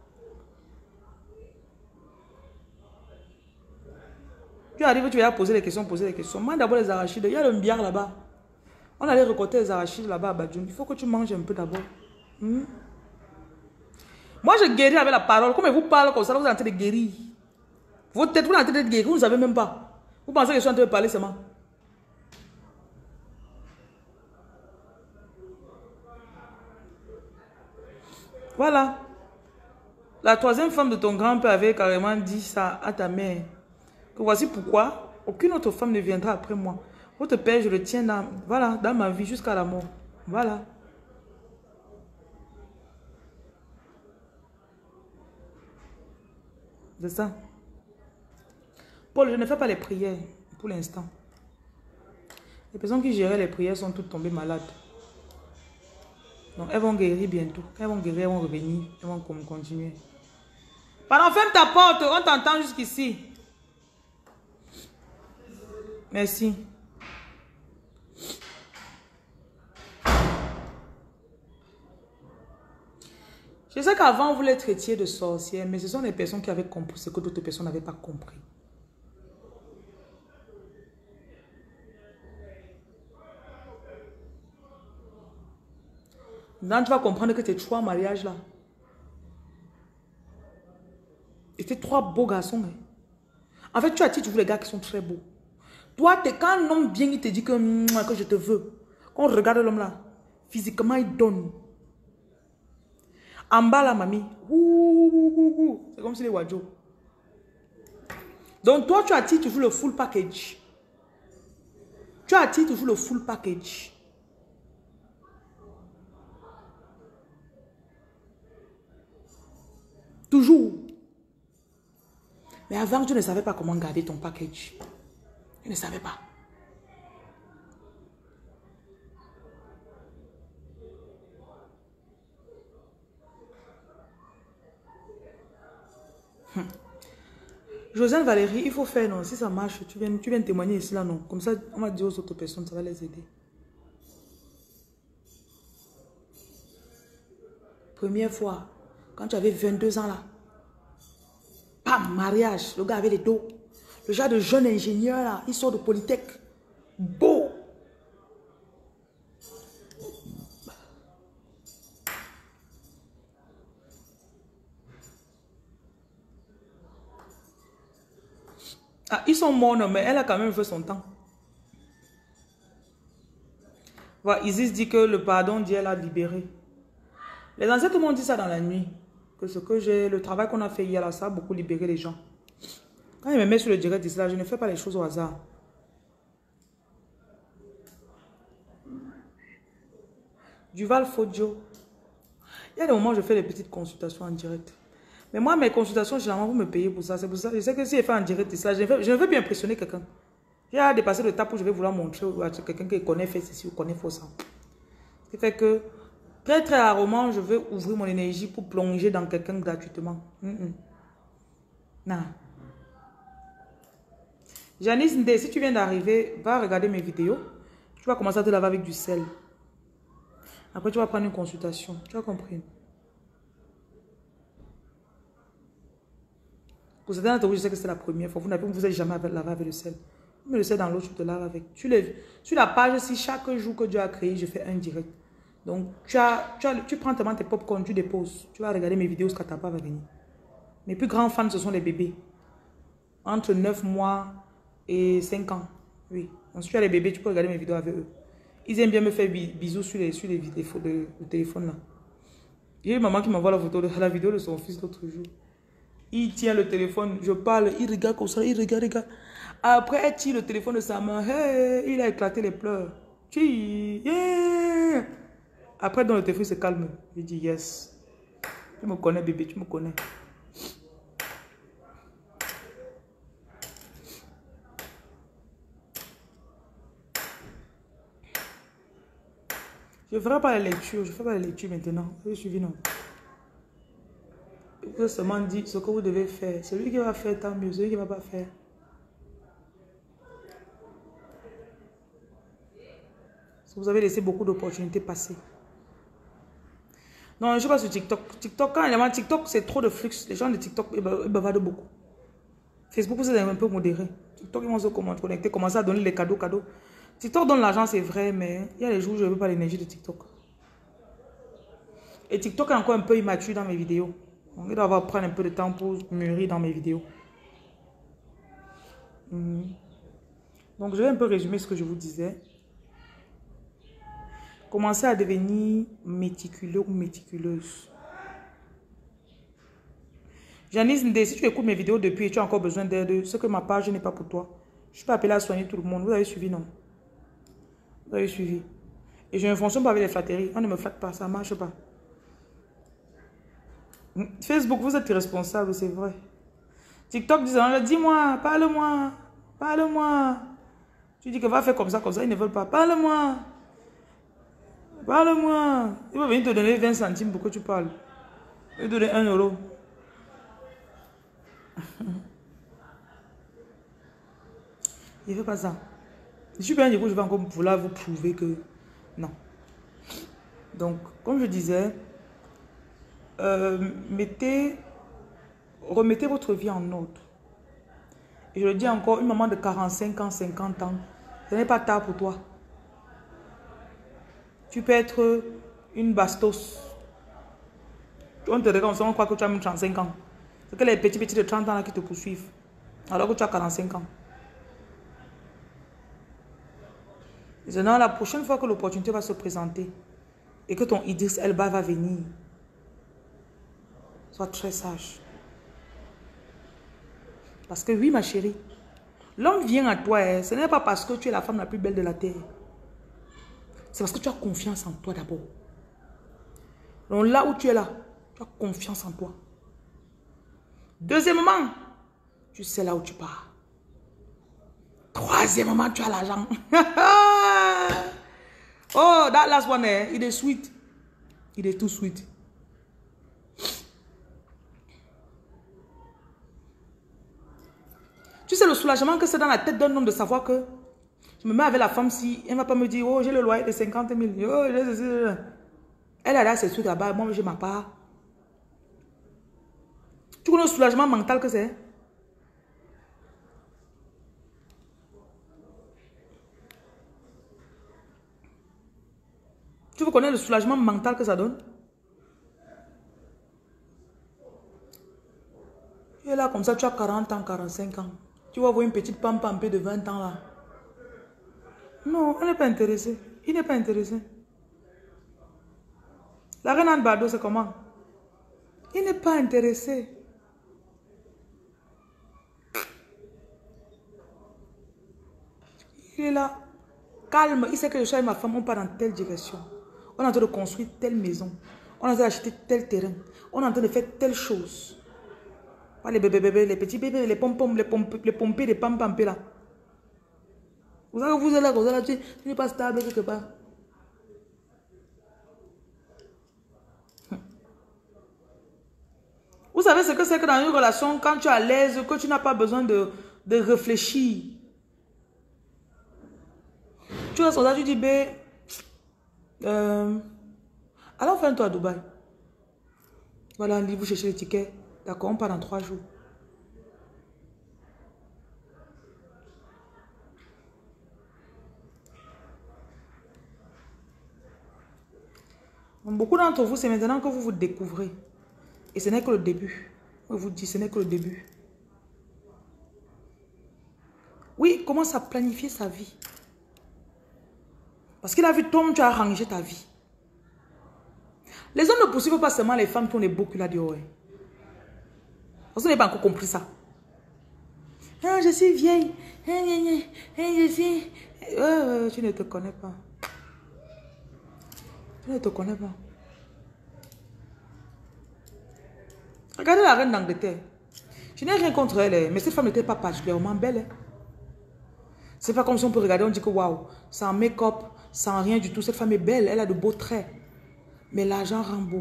Tu arrives, tu vas poser les questions, poser les questions. Mange d'abord les arachides. Il y a le mbiar là-bas. On allait récolter les arachides là-bas à Badjoun. Il faut que tu manges un peu d'abord. Hmm? Moi, je guéris avec la parole. Comme je vous parle comme ça, vous êtes en train de guérir. Votre tête, vous êtes en train de guérir. Vous ne savez même pas. Vous pensez que je suis en train de parler seulement. Voilà. La troisième femme de ton grand-père avait carrément dit ça à ta mère. Que voici pourquoi aucune autre femme ne viendra après moi. Votre père, je le tiens dans, voilà, dans ma vie jusqu'à la mort. Voilà. C'est ça. Paul, je ne fais pas les prières pour l'instant. Les personnes qui géraient les prières sont toutes tombées malades. Donc, elles vont guérir bientôt. Elles vont guérir, elles vont revenir. Elles vont continuer. Pardon, ferme ta porte. On t'entend jusqu'ici. Merci. Je sais qu'avant, vous les traitiez de sorcières, mais ce sont des personnes qui avaient compris ce que d'autres personnes n'avaient pas compris. Maintenant, tu vas comprendre que tes trois mariages là, étaient trois beaux garçons. Hein. En fait, tu as dit, tu veux les gars qui sont très beaux. Toi, es, quand un homme vient, il te dit que, que je te veux. Quand on regarde l'homme là, physiquement, il donne. En bas, la mamie, c'est comme si les wadjo. Donc, toi, tu as dit, tu veux le full package. Tu as dit, tu veux le full package. Toujours. Mais avant, tu ne savais pas comment garder ton package. Tu ne savais pas. Hum. Josiane Valérie, il faut faire, non? Si ça marche, tu viens, tu viens témoigner ici, là, non? Comme ça, on va dire aux autres personnes, ça va les aider. Première fois, quand tu avais vingt-deux ans, là. Bam, mariage. Le gars avait les dos. Le genre de jeune ingénieur, là, il sort de Polytech. Beau. Ah, ils sont morts, mais elle a quand même fait son temps. Voilà, Isis dit que le pardon Dieu l'a libéré. Les ancêtres m'ont dit ça dans la nuit. Que ce que j'ai, le travail qu'on a fait hier, là, ça a beaucoup libéré les gens. Quand ils me mettent sur le direct d'Islam, je ne fais pas les choses au hasard. Duval Fodio. Il y a des moments où je fais des petites consultations en direct. Mais moi, mes consultations, généralement, vous me payez pour ça. C'est pour ça. Je sais que si je fais en direct d'Islam, je, je ne veux pas impressionner quelqu'un. J'ai à dépasser le tape où je vais vouloir montrer à quelqu'un qui connaît fait ceci ou connaît faux ça. Ce qui fait que très très rarement, je vais ouvrir mon énergie pour plonger dans quelqu'un gratuitement. Mm -mm. Non. Janice Ndé, si tu viens d'arriver, va regarder mes vidéos. Tu vas commencer à te laver avec du sel. Après, tu vas prendre une consultation. Tu as compris? Pour certains d'entre vous, je sais que c'est la première fois. Vous n'avez vous êtes jamais lavé avec le sel. Mais le sel dans l'eau, tu te laves avec. Tu lèves. Sur la page, si chaque jour que Dieu a créé, je fais un direct. Donc, tu, as, tu, as, tu prends tellement tes popcorn, tu déposes. Tu vas regarder mes vidéos, ce que tu n'as pas va venir. Mes plus grands fans, ce sont les bébés. Entre neuf mois et cinq ans. Oui. Donc, si tu as les bébés, tu peux regarder mes vidéos avec eux. Ils aiment bien me faire bisous sur les, sur les, les, les, le téléphone là. Il y a une maman qui m'envoie la photo de la vidéo de son fils l'autre jour. Il tient le téléphone, je parle, il regarde comme ça, il regarde, regarde. Après, elle tire le téléphone de sa main. Hey, il a éclaté les pleurs. Yeah. Après, dans le téléphone, il se calme. Je dis yes. Tu me connais, bébé, tu me connais. Je ne ferai pas la lecture. Je ne fais pas la lecture maintenant. Vous avez suivi, non? Vous avez seulement dit ce que vous devez faire. Celui qui va faire, tant mieux. Celui qui ne va pas faire. Vous avez laissé beaucoup d'opportunités passer. Non, je ne suis pas sur TikTok. TikTok, quand il y a TikTok, c'est trop de flux. Les gens de TikTok, ils bavardent beaucoup. Facebook, vous êtes un peu modéré. TikTok, ils vont se connecter, commencer à donner les cadeaux, cadeaux. TikTok donne l'argent, c'est vrai, mais il y a des jours où je ne veux pas l'énergie de TikTok. Et TikTok est encore un peu immature dans mes vidéos. Donc, il doit avoir prendre un peu de temps pour mûrir dans mes vidéos. Mmh. Donc, je vais un peu résumer ce que je vous disais. Commencez à devenir méticuleux ou méticuleuse. Janice Ndé, si tu écoutes mes vidéos depuis et tu as encore besoin d'aide, ce que ma page n'est pas pour toi. Je ne suis pas appelée à soigner tout le monde. Vous avez suivi, non? Vous avez suivi. Et je ne fonctionne pas avec les flatteries. On ne me flatte pas, ça ne marche pas. Facebook, vous êtes irresponsable, c'est vrai. TikTok disant, dis-moi, parle-moi, parle-moi. Tu dis que va faire comme ça, comme ça, ils ne veulent pas. Parle-moi. Parle-moi. Il va venir te donner vingt centimes pour que tu parles. Il va te donner un euro. Il ne fait pas ça. Je suis bien, du coup, je vais encore vouloir vous prouver que non. Donc, comme je disais, euh, mettez, remettez votre vie en ordre. Et je le dis encore, une maman de quarante-cinq ans, cinquante ans, ce n'est pas tard pour toi. Tu peux être une bastos. On te regarde, on croit que tu as même trente-cinq ans. C'est que les petits petits de trente ans là qui te poursuivent. Alors que tu as quarante-cinq ans. Maintenant, la prochaine fois que l'opportunité va se présenter et que ton Idriss Elba va venir, sois très sage. Parce que oui, ma chérie, l'homme vient à toi, hein, ce n'est pas parce que tu es la femme la plus belle de la terre. C'est parce que tu as confiance en toi d'abord. Donc là où tu es là, tu as confiance en toi. Deuxièmement, tu sais là où tu pars. Troisièmement, tu as l'argent. Oh, that last one, eh, il est sweet. Il est tout sweet. Tu sais le soulagement que c'est dans la tête d'un homme de savoir que je me mets avec la femme si elle ne va pas me dire, oh, j'ai le loyer de cinquante mille. Oh, elle a là ses trucs là-bas, moi j'ai ma part. Tu connais le soulagement mental que c'est? Tu veux connaître le soulagement mental que ça donne? Tu es là comme ça, tu as quarante ans, quarante-cinq ans. Tu vas voir une petite pampampée de vingt ans là. Non, elle n'est pas intéressée. Il n'est pas intéressé. La reine Anne Bardo, c'est comment? Il n'est pas intéressé. Il est là, calme. Il sait que je suis avec ma femme, on part dans telle direction. On est en train de construire telle maison. On est en train d'acheter tel terrain. On est en train de faire telle chose. Pas les bébés, bébés, les petits bébés, les pom-pom, les pompiers, les pompiers, les pam-pampés là. Vous savez, vous êtes là, vous êtes là, tu n'es pas stable quelque part. Vous savez ce que c'est que dans une relation, quand tu es à l'aise, que tu n'as pas besoin de, de réfléchir. Tu restes là, tu dis, bé, euh, alors fais-toi à Dubaï. Voilà, vous cherchez les tickets. D'accord, on part dans trois jours. Beaucoup d'entre vous, c'est maintenant que vous vous découvrez. Et ce n'est que le début. Je vous dis, ce n'est que le début. Oui, commence à planifier sa vie. Parce qu'il a vu toi, tu as arrangé ta vie. Les hommes ne poursuivent pas seulement les femmes qui ont des beaux culs là dehors. Parce qu'on n'a pas encore compris ça. Ah, je suis vieille. Ah, je suis... Euh, tu ne te connais pas. Tu ne te connais pas. Regardez la reine d'Angleterre. Je n'ai rien contre elle, mais cette femme n'était pas particulièrement belle. C'est pas comme si on peut regarder, on dit que waouh, c'est un make-up, sans rien du tout. Cette femme est belle, elle a de beaux traits. Mais l'argent rend beau.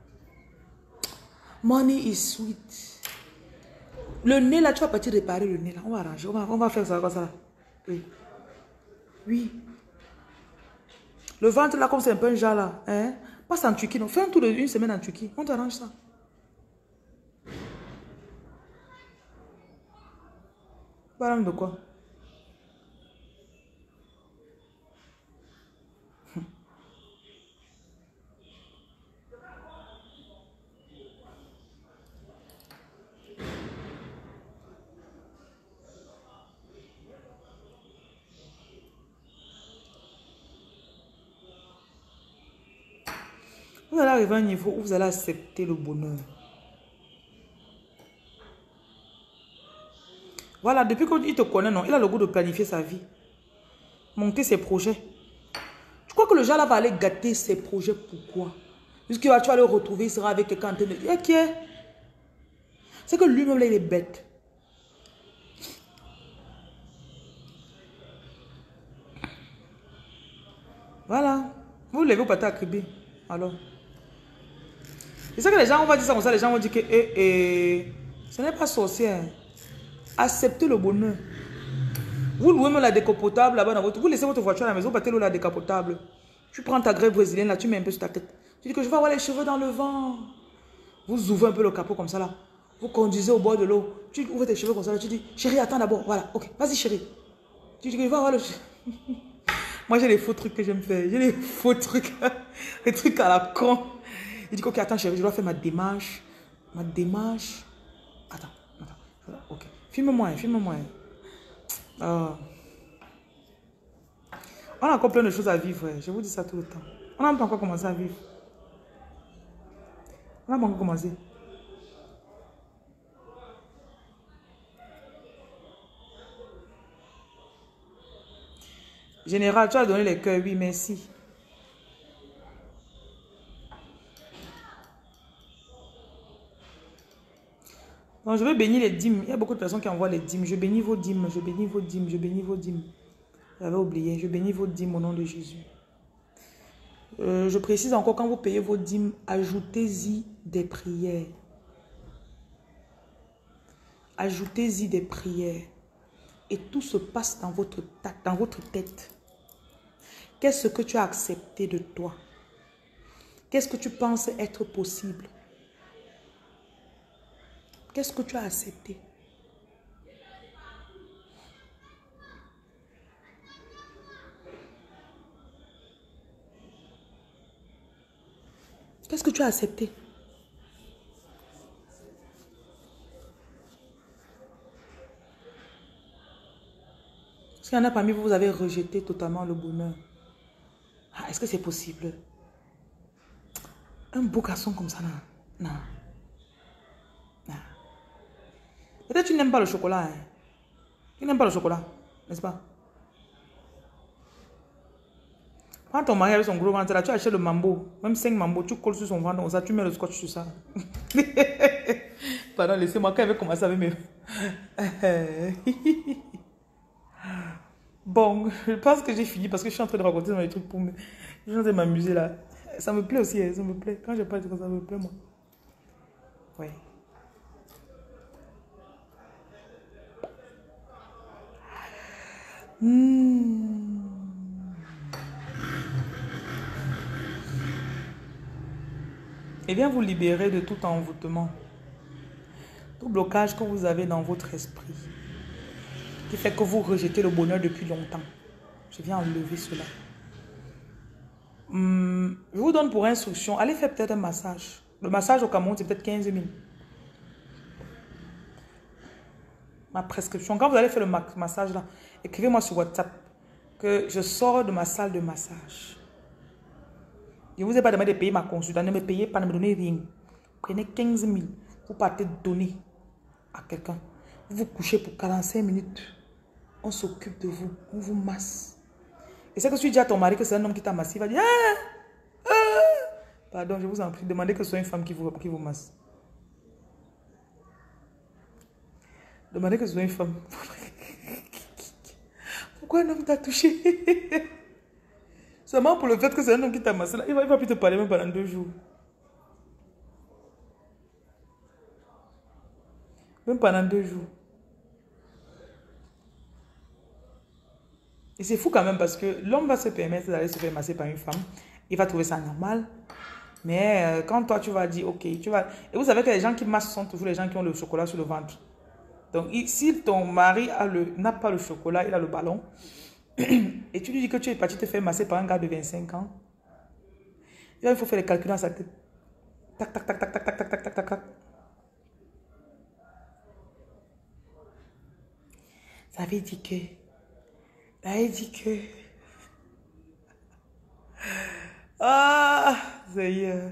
Money is sweet. Le nez là, tu vas partir réparer le nez là. On va arranger, on va, on va faire ça comme ça. Oui. Oui. Le ventre là, comme c'est un peu un genre là. Hein? Passe en Turquie, non. Fais un tour de une semaine en Turquie. On t'arrange ça. Parle de quoi? Vous allez arriver à un niveau où vous allez accepter le bonheur. Voilà, depuis qu'il te connaît, non, il a le goût de planifier sa vie. Monter ses projets. Tu crois que le genre là va aller gâter ses projets? Pourquoi? Puisque tu vas le retrouver, il sera avec quelqu'un en train de dire, ok. C'est que lui-même là, il est bête. Voilà. Vous levez au pâté à cribi. Alors. C'est ça que les gens, on va dire ça comme ça, les gens vont dire que eh, eh, ce n'est pas sorcier. Acceptez le bonheur. Vous louez même la décapotable là-bas dans votre... Vous laissez votre voiture à la maison, vous battez l'eau la décapotable. Tu prends ta grève brésilienne là, tu mets un peu sur ta tête. Tu dis que je vais avoir les cheveux dans le vent. Vous ouvrez un peu le capot comme ça là. Vous conduisez au bord de l'eau. Tu ouvres tes cheveux comme ça là. Tu dis, chérie, attends d'abord. Voilà, ok, vas-y chérie. Tu dis que je vais avoir le... Moi j'ai des faux trucs que j'aime faire. J'ai des faux trucs. Des trucs à la con. Il dit, ok, attends chérie, je dois faire ma démarche. Ma démarche. Attends, attends. Ok. Filme-moi, filme-moi. Oh. On a encore plein de choses à vivre. Je vous dis ça tout le temps. On n'a pas encore commencé à vivre. On n'a pas encore commencé. Général, tu as donné les cœurs. Oui, merci. Donc, je vais bénir les dîmes. Il y a beaucoup de personnes qui envoient les dîmes. Je bénis vos dîmes. Je bénis vos dîmes. Je bénis vos dîmes. J'avais oublié. Je bénis vos dîmes au nom de Jésus. Euh, je précise encore, quand vous payez vos dîmes, ajoutez-y des prières. Ajoutez-y des prières. Et tout se passe dans votre, dans votre tête. Qu'est-ce que tu as accepté de toi? Qu'est-ce que tu penses être possible? Qu'est-ce que tu as accepté? Qu'est-ce que tu as accepté? Parce qu'il y en a parmi vous, vous avez rejeté totalement le bonheur. Ah, est-ce que c'est possible? Un beau garçon comme ça, non. Non. Non. Peut-être que tu n'aimes pas le chocolat. Hein? Tu n'aimes pas le chocolat, n'est-ce pas? Quand ton mari avec son gros ventre, là, tu achètes le mambo. Même cinq mambo, tu colles sur son ventre, comme ça, tu mets le scotch sur ça. Pardon, laissez-moi, quand elle va commencer avec mes... Bon, je pense que j'ai fini parce que je suis en train de raconter dans les trucs pour me... Je suis en train de m'amuser là. Ça me plaît aussi, ça me plaît. Quand je parle de ça, ça me plaît, moi. Ouais. Mmh. Et bien vous libérer de tout envoûtement, tout blocage que vous avez dans votre esprit, qui fait que vous rejetez le bonheur depuis longtemps. Je viens enlever cela. Hum, je vous donne pour instruction, allez faire peut-être un massage. Le massage au Cameroun, c'est peut-être quinze mille. Ma prescription, quand vous allez faire le massage là, écrivez-moi sur WhatsApp que je sors de ma salle de massage. Je ne vous ai pas demandé de payer ma consultation, ne me payez pas, ne me donnez rien. Prenez quinze mille, vous partez donner à quelqu'un. Vous vous couchez pour quarante-cinq minutes. On s'occupe de vous, on vous masse. Et c'est que si tu dis à ton mari que c'est un homme qui t'a massé, il va dire ah, ah. Pardon, je vous en prie, demandez que ce soit une femme qui vous, qui vous masse. Demandez que ce soit une femme. Pourquoi un homme t'a touché? Seulement pour le fait que c'est un homme qui t'a massé, là, il ne va, il va plus te parler même pendant deux jours. Même pendant deux jours. Et c'est fou quand même parce que l'homme va se permettre d'aller se faire masser par une femme. Il va trouver ça normal. Mais euh, quand toi tu vas dire, ok, tu vas... Et vous savez que les gens qui massent sont toujours les gens qui ont le chocolat sur le ventre. Donc si ton mari n'a pas le chocolat, il a le ballon, et tu lui dis que tu es parti te faire masser par un gars de vingt-cinq ans, il faut faire les calculs dans sa tête. Tac, tac, tac, tac, tac, tac, tac, tac, tac, tac. Ça veut dire que... Ça veut dire que... Ah, Seigneur.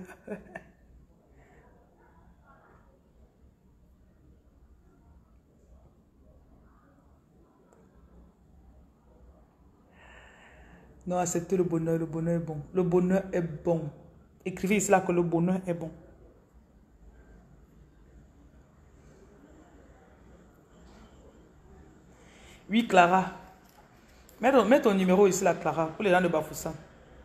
Non, acceptez le bonheur, le bonheur est bon. Le bonheur est bon. Écrivez ici là que le bonheur est bon. Oui, Clara. Mets ton, mets ton numéro ici là, Clara, pour les gens de Bafoussam.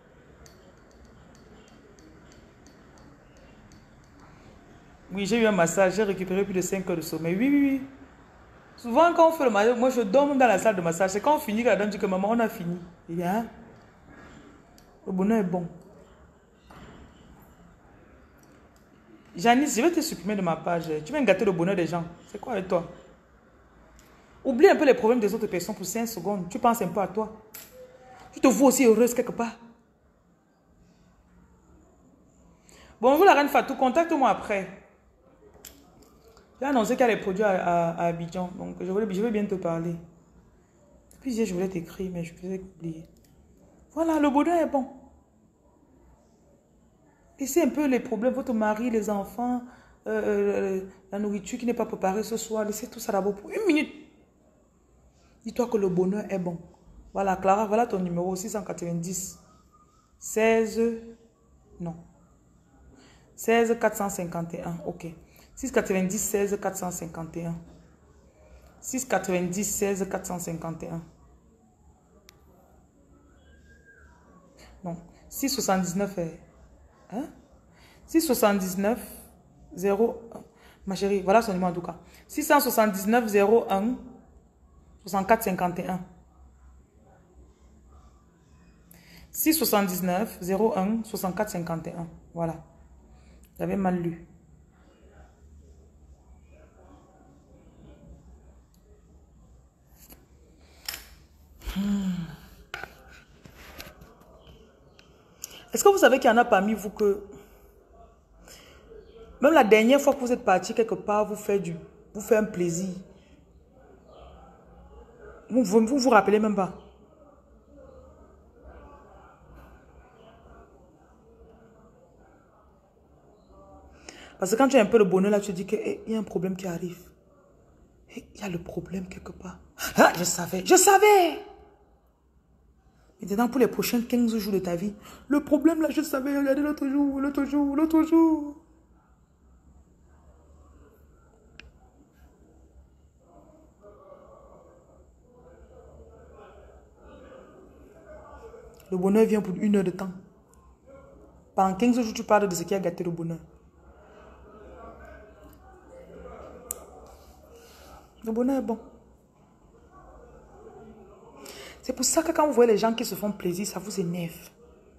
Oui, j'ai eu un massage, j'ai récupéré plus de cinq heures de sommeil. Oui, oui, oui. Souvent, quand on fait le massage, moi je dors même dans la salle de massage. C'est quand on finit que la dame dit que maman, on a fini. Et, hein? Le bonheur est bon. Janice, je vais te supprimer de ma page. Tu viens gâter le bonheur des gens. C'est quoi avec toi? Oublie un peu les problèmes des autres personnes pour cinq secondes. Tu penses un peu à toi. Tu te vois aussi heureuse quelque part. Bonjour la reine Fatou, contacte-moi après. J'ai annoncé qu'il y a les produits à, à, à Abidjan. Donc je, voulais, je vais bien te parler. Puis hier, je voulais t'écrire, mais je faisais oublier. Voilà, le bonheur est bon. Laissez un peu les problèmes, votre mari, les enfants, euh, euh, la nourriture qui n'est pas préparée ce soir. Laissez tout ça d'abord pour une minute. Dis-toi que le bonheur est bon. Voilà, Clara, voilà ton numéro six cent quatre-vingt-dix, seize, non, seize quatre cent cinquante et un, ok. six cent quatre-vingt-dix, seize quatre cent cinquante et un. six cent quatre-vingt-dix, seize quatre cent cinquante et un. Non, six cent soixante-dix-neuf est... Hein? six cent soixante-dix-neuf, zéro un. Ma chérie, voilà son numéro en tout cas. six cent soixante-dix-neuf, zéro un, soixante-quatre cinquante et un. six cent soixante-dix-neuf, zéro un, soixante-quatre cinquante et un. Voilà. J'avais mal lu. Hmm. Est-ce que vous savez qu'il y en a parmi vous que... Même la dernière fois que vous êtes parti quelque part, vous faites du... Vous faites un plaisir. Vous vous, vous, vous rappelez même pas. Parce que quand tu as un peu le bonheur là, tu te dis qu'il hey, y a un problème qui arrive. Il hey, y a le problème quelque part. Ah, je savais, je savais. Maintenant, pour les prochains quinze jours de ta vie, le problème là, je savais, regardez l'autre jour, l'autre jour, l'autre jour. Le bonheur vient pour une heure de temps. Pendant quinze jours, tu parles de ce qui a gâté le bonheur. Le bonheur est bon. C'est pour ça que quand vous voyez les gens qui se font plaisir, ça vous énerve.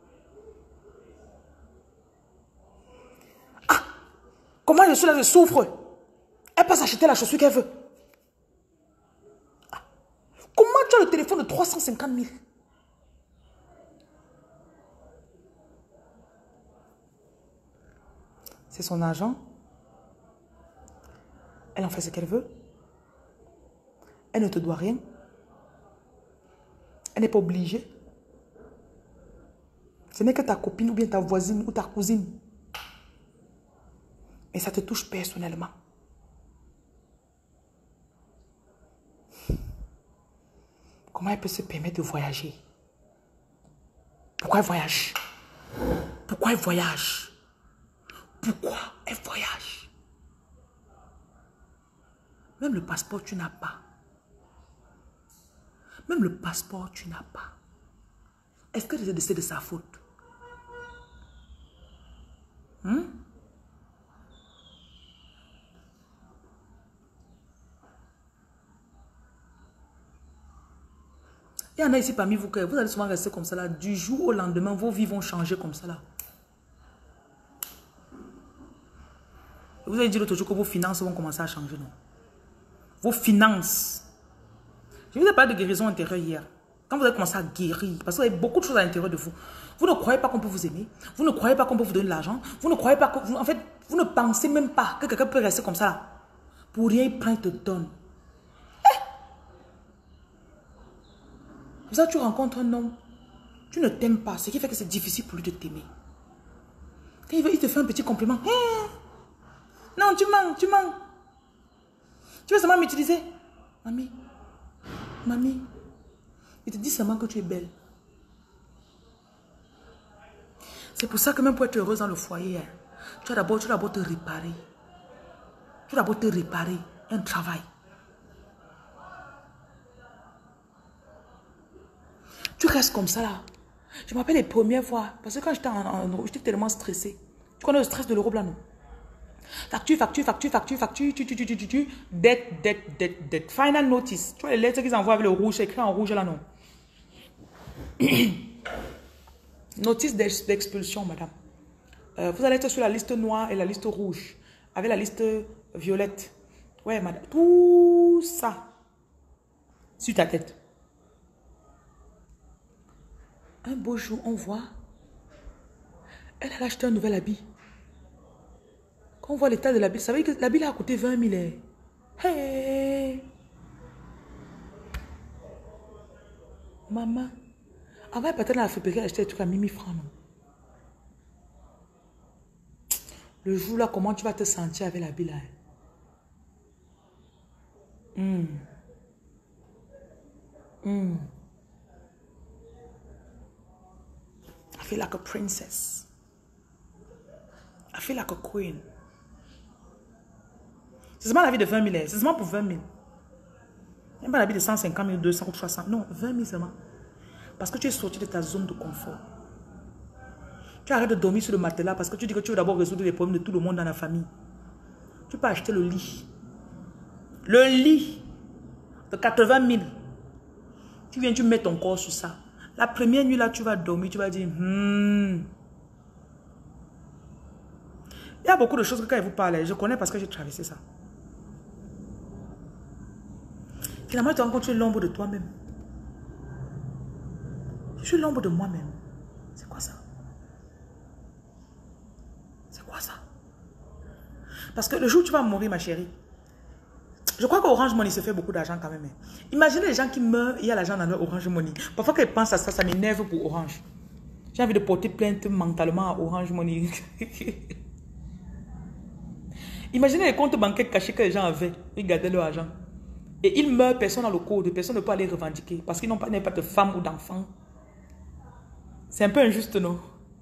Ah! Comment je suis là, je souffre. Elle peut s'acheter la chaussure qu'elle veut. Ah! Comment tu as le téléphone de trois cent cinquante mille? C'est son argent. Elle en fait ce qu'elle veut. Elle ne te doit rien. Elle n'est pas obligée. Ce n'est que ta copine ou bien ta voisine ou ta cousine. Mais ça te touche personnellement. Comment elle peut se permettre de voyager? Pourquoi elle voyage? Pourquoi elle voyage? Pourquoi elle voyage? Même le passeport, tu n'as pas. Même le passeport, tu n'as pas. est-ce que c'est de sa faute? Hmm? Il y en a ici parmi vous que vous allez souvent rester comme ça là. Du jour au lendemain, vos vies vont changer comme ça là. Vous avez dit l'autre jour que vos finances vont commencer à changer, non? Vos finances. Je vous ai parlé de guérison intérieure hier. Quand vous avez commencé à guérir, parce que vous avez beaucoup de choses à l'intérieur de vous. Vous ne croyez pas qu'on peut vous aimer. Vous ne croyez pas qu'on peut vous donner de l'argent. Vous ne croyez pas que... Vous, en fait, vous ne pensez même pas que quelqu'un peut rester comme ça là. Pour rien, il prend, il te donne. Eh! Comme ça, tu rencontres un homme. Tu ne t'aimes pas. Ce qui fait que c'est difficile pour lui de t'aimer. Quand il, veut, il te fait un petit compliment. Eh! Non, tu mens, tu mens. Tu veux seulement m'utiliser? Mamie. Mamie. Il te dit seulement que tu es belle. C'est pour ça que même pour être heureuse dans le foyer, tu dois d'abord te réparer. Tu dois d'abord te réparer. Un travail. Tu restes comme ça là. Je me rappelle les premières fois. Parce que quand j'étais en, en j'étais tellement stressée. Tu connais le stress de l'Europe là, non? Facture, facture, facture, facture, facture, tu, tu, tu, tu, tu, tu, dette, dette, dette, dette. Final notice. Tu vois les lettres qu'ils envoient avec le rouge, écrit en rouge là, non? Notice d'expulsion, madame. Euh, vous allez être sur la liste noire et la liste rouge. Avec la liste violette. Ouais, madame. Tout ça. Sur ta tête. Un beau jour, on voit. Elle a acheté un nouvel habit. Quand on voit l'état de l'habit, ça veut dire que l'habit a coûté vingt mille. Hey! Maman. Avant, peut-être dans la friperie, acheter des trucs à mille francs. Non? Le jour là, comment tu vas te sentir avec l'habit là? Hmm. Hmm. I feel like a princess. I feel like a queen. C'est seulement la vie de vingt mille. C'est seulement pour vingt mille. Même pas la vie de cent cinquante mille, deux cents ou trois cents. Non, vingt mille seulement. Parce que tu es sorti de ta zone de confort. Tu arrêtes de dormir sur le matelas parce que tu dis que tu veux d'abord résoudre les problèmes de tout le monde dans la famille. Tu peux acheter le lit. Le lit de quatre-vingt mille. Tu viens, tu mets ton corps sur ça. La première nuit là, tu vas dormir, tu vas dire, hmm. Il y a beaucoup de choses que quand je vous parle, je connais parce que j'ai traversé ça. Finalement, tu te rends compte que tu es l'ombre de toi-même. Je suis l'ombre de moi-même. C'est quoi ça? C'est quoi ça? Parce que le jour où tu vas mourir, ma chérie, je crois qu'Orange Money se fait beaucoup d'argent quand même. Imaginez les gens qui meurent, il y a l'argent dans leur Orange Money. Parfois quand ils pensent à ça, ça m'énerve pour Orange. J'ai envie de porter plainte mentalement à Orange Money. Imaginez les comptes bancaires cachés que les gens avaient. Ils gardaient leur argent. Et ils meurent, personne n'a le code, personne ne peut aller revendiquer. Parce qu'ils n'ont pas, pas de femme ou d'enfant. C'est un peu injuste, non?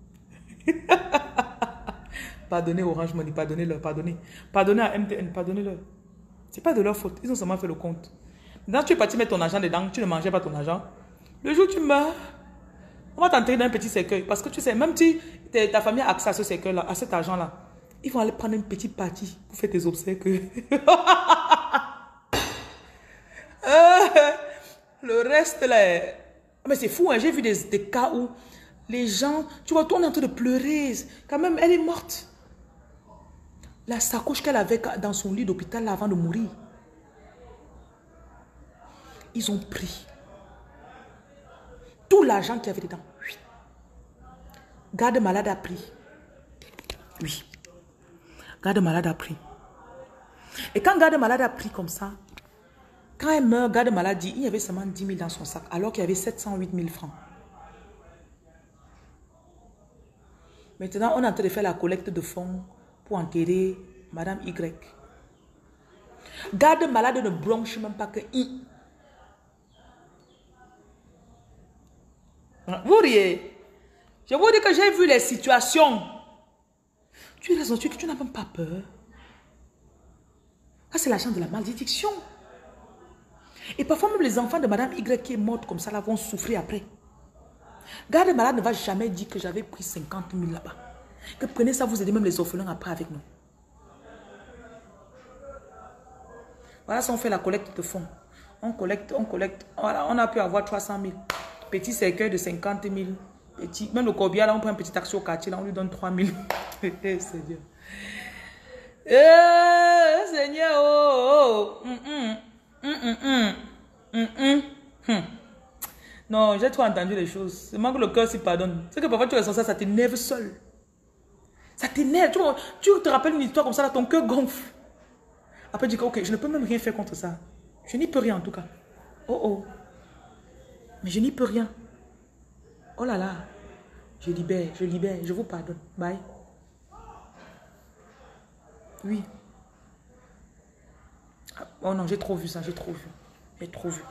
Pardonnez Orange Money, pardonnez-leur, pardonnez. Pardonnez à M T N, pardonnez-leur. Ce n'est pas de leur faute, ils ont seulement fait le compte. Maintenant, tu es parti mettre ton argent dedans, tu ne mangeais pas ton argent. Le jour où tu meurs, on va t'enterrer dans un petit cercueil. Parce que tu sais, même si ta famille a accès à ce cercueil-là, à cet argent-là, ils vont aller prendre une petite partie pour faire tes obsèques. Le reste, là... Mais c'est fou, hein? J'ai vu des, des cas où les gens... Tu vois, toi, on est en train de pleurer. Quand même, elle est morte. La sacoche qu'elle avait dans son lit d'hôpital avant de mourir. Ils ont pris tout l'argent qu'il y avait dedans. Oui. Garde malade a pris. Oui. Garde malade a pris. Et quand garde malade a pris comme ça, quand elle meurt, garde malade dit, il y avait seulement dix mille dans son sac, alors qu'il y avait sept cent huit mille francs. Maintenant, on est en train de faire la collecte de fonds pour enterrer Madame Y. Garde malade ne bronche même pas que I. Vous riez. Je vous dis que j'ai vu les situations. Tu es raison, tu, tu n'as même pas peur. Ça, c'est l'argent de la malédiction. Et parfois même les enfants de Madame Y qui est morte comme ça là vont souffrir après. Garde malade ne va jamais dire que j'avais pris cinquante mille là-bas. Que prenez ça, vous aidez même les orphelins après avec nous. Voilà, si on fait la collecte de fonds. On collecte, on collecte. Voilà, on a pu avoir trois cent mille. Petit cercueil de cinquante mille. Petit, même le corbillard, là, on prend un petit taxi au quartier, là, on lui donne trois mille. Eh, Seigneur. Eh, Seigneur. Oh, oh. Mm, mm. Mm, mm, mm. Mm, mm. Mm. Non, j'ai trop entendu les choses. C'est que le cœur s'y pardonne. C'est que parfois tu ressens ça, ça t'énerve seul. Ça t'énerve. Tu, tu te rappelles une histoire comme ça, là, ton cœur gonfle. Après, tu dis, ok, je ne peux même rien faire contre ça. Je n'y peux rien en tout cas. Oh oh. Mais je n'y peux rien. Oh là là. Je libère, je libère, je vous pardonne. Bye. Oui. Oh non, j'ai trop vu ça, j'ai trop vu. J'ai trop vu.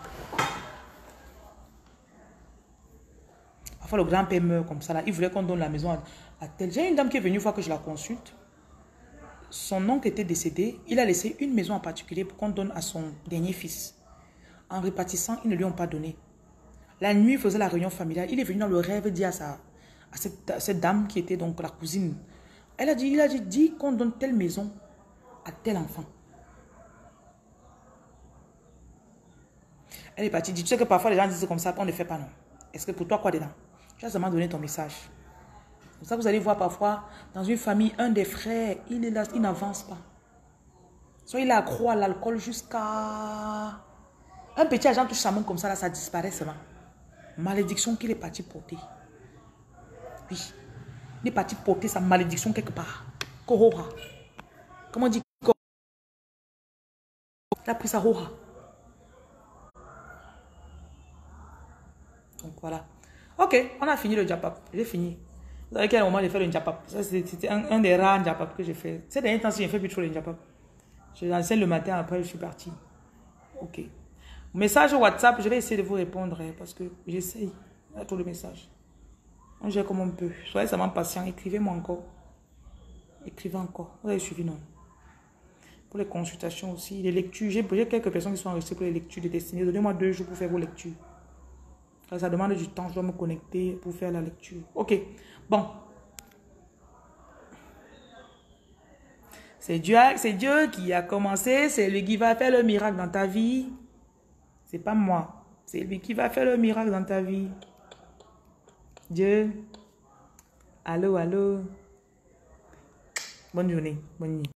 Parfois, le grand-père meurt comme ça, là. Il voulait qu'on donne la maison à, à tel. J'ai une dame qui est venue une fois que je la consulte. Son oncle était décédé. Il a laissé une maison en particulier pour qu'on donne à son dernier fils. En répartissant, ils ne lui ont pas donné. La nuit, il faisait la réunion familiale. Il est venu dans le rêve dire à, sa, à, cette, à cette dame qui était donc la cousine. Elle a dit, il a dit, dis qu'on donne telle maison à tel enfant. Elle est partie. Tu sais que parfois les gens disent comme ça, on ne fait pas non. Est-ce que pour toi quoi dedans? Tu as seulement donné ton message. C'est pour ça que vous allez voir parfois dans une famille, un des frères, il est là, il n'avance pas. Soit il est accro à l'alcool jusqu'à... Un petit agent touche sa main comme ça, là, ça disparaît seulement. Malédiction qu'il est parti porter. Oui. Il est parti porter sa malédiction quelque part. Kohora. Comment on dit? Il a pris sa hora. Donc voilà. Ok, on a fini le Japap. J'ai fini. Vous savez quel moment j'ai fait le Japap? C'était un, un des rares Japap que j'ai fait. Ces derniers temps, je ne fais plus trop le Japap. Je l'enseigne le matin, après je suis parti. Ok. Message WhatsApp, je vais essayer de vous répondre hein, parce que j'essaye. Il y a trop de messages. On gère comme on peut. Soyez seulement patient. Écrivez-moi encore. Écrivez encore. Vous avez suivi, non? Pour les consultations aussi, les lectures. J'ai quelques personnes qui sont enregistrées pour les lectures de destinée. Donnez-moi deux jours pour faire vos lectures. Ça demande du temps. Je dois me connecter pour faire la lecture. Ok. Bon. C'est Dieu, c'est Dieu qui a commencé. C'est lui qui va faire le miracle dans ta vie. C'est pas moi. C'est lui qui va faire le miracle dans ta vie. Dieu. Allô, allô. Bonne journée. Bonne nuit.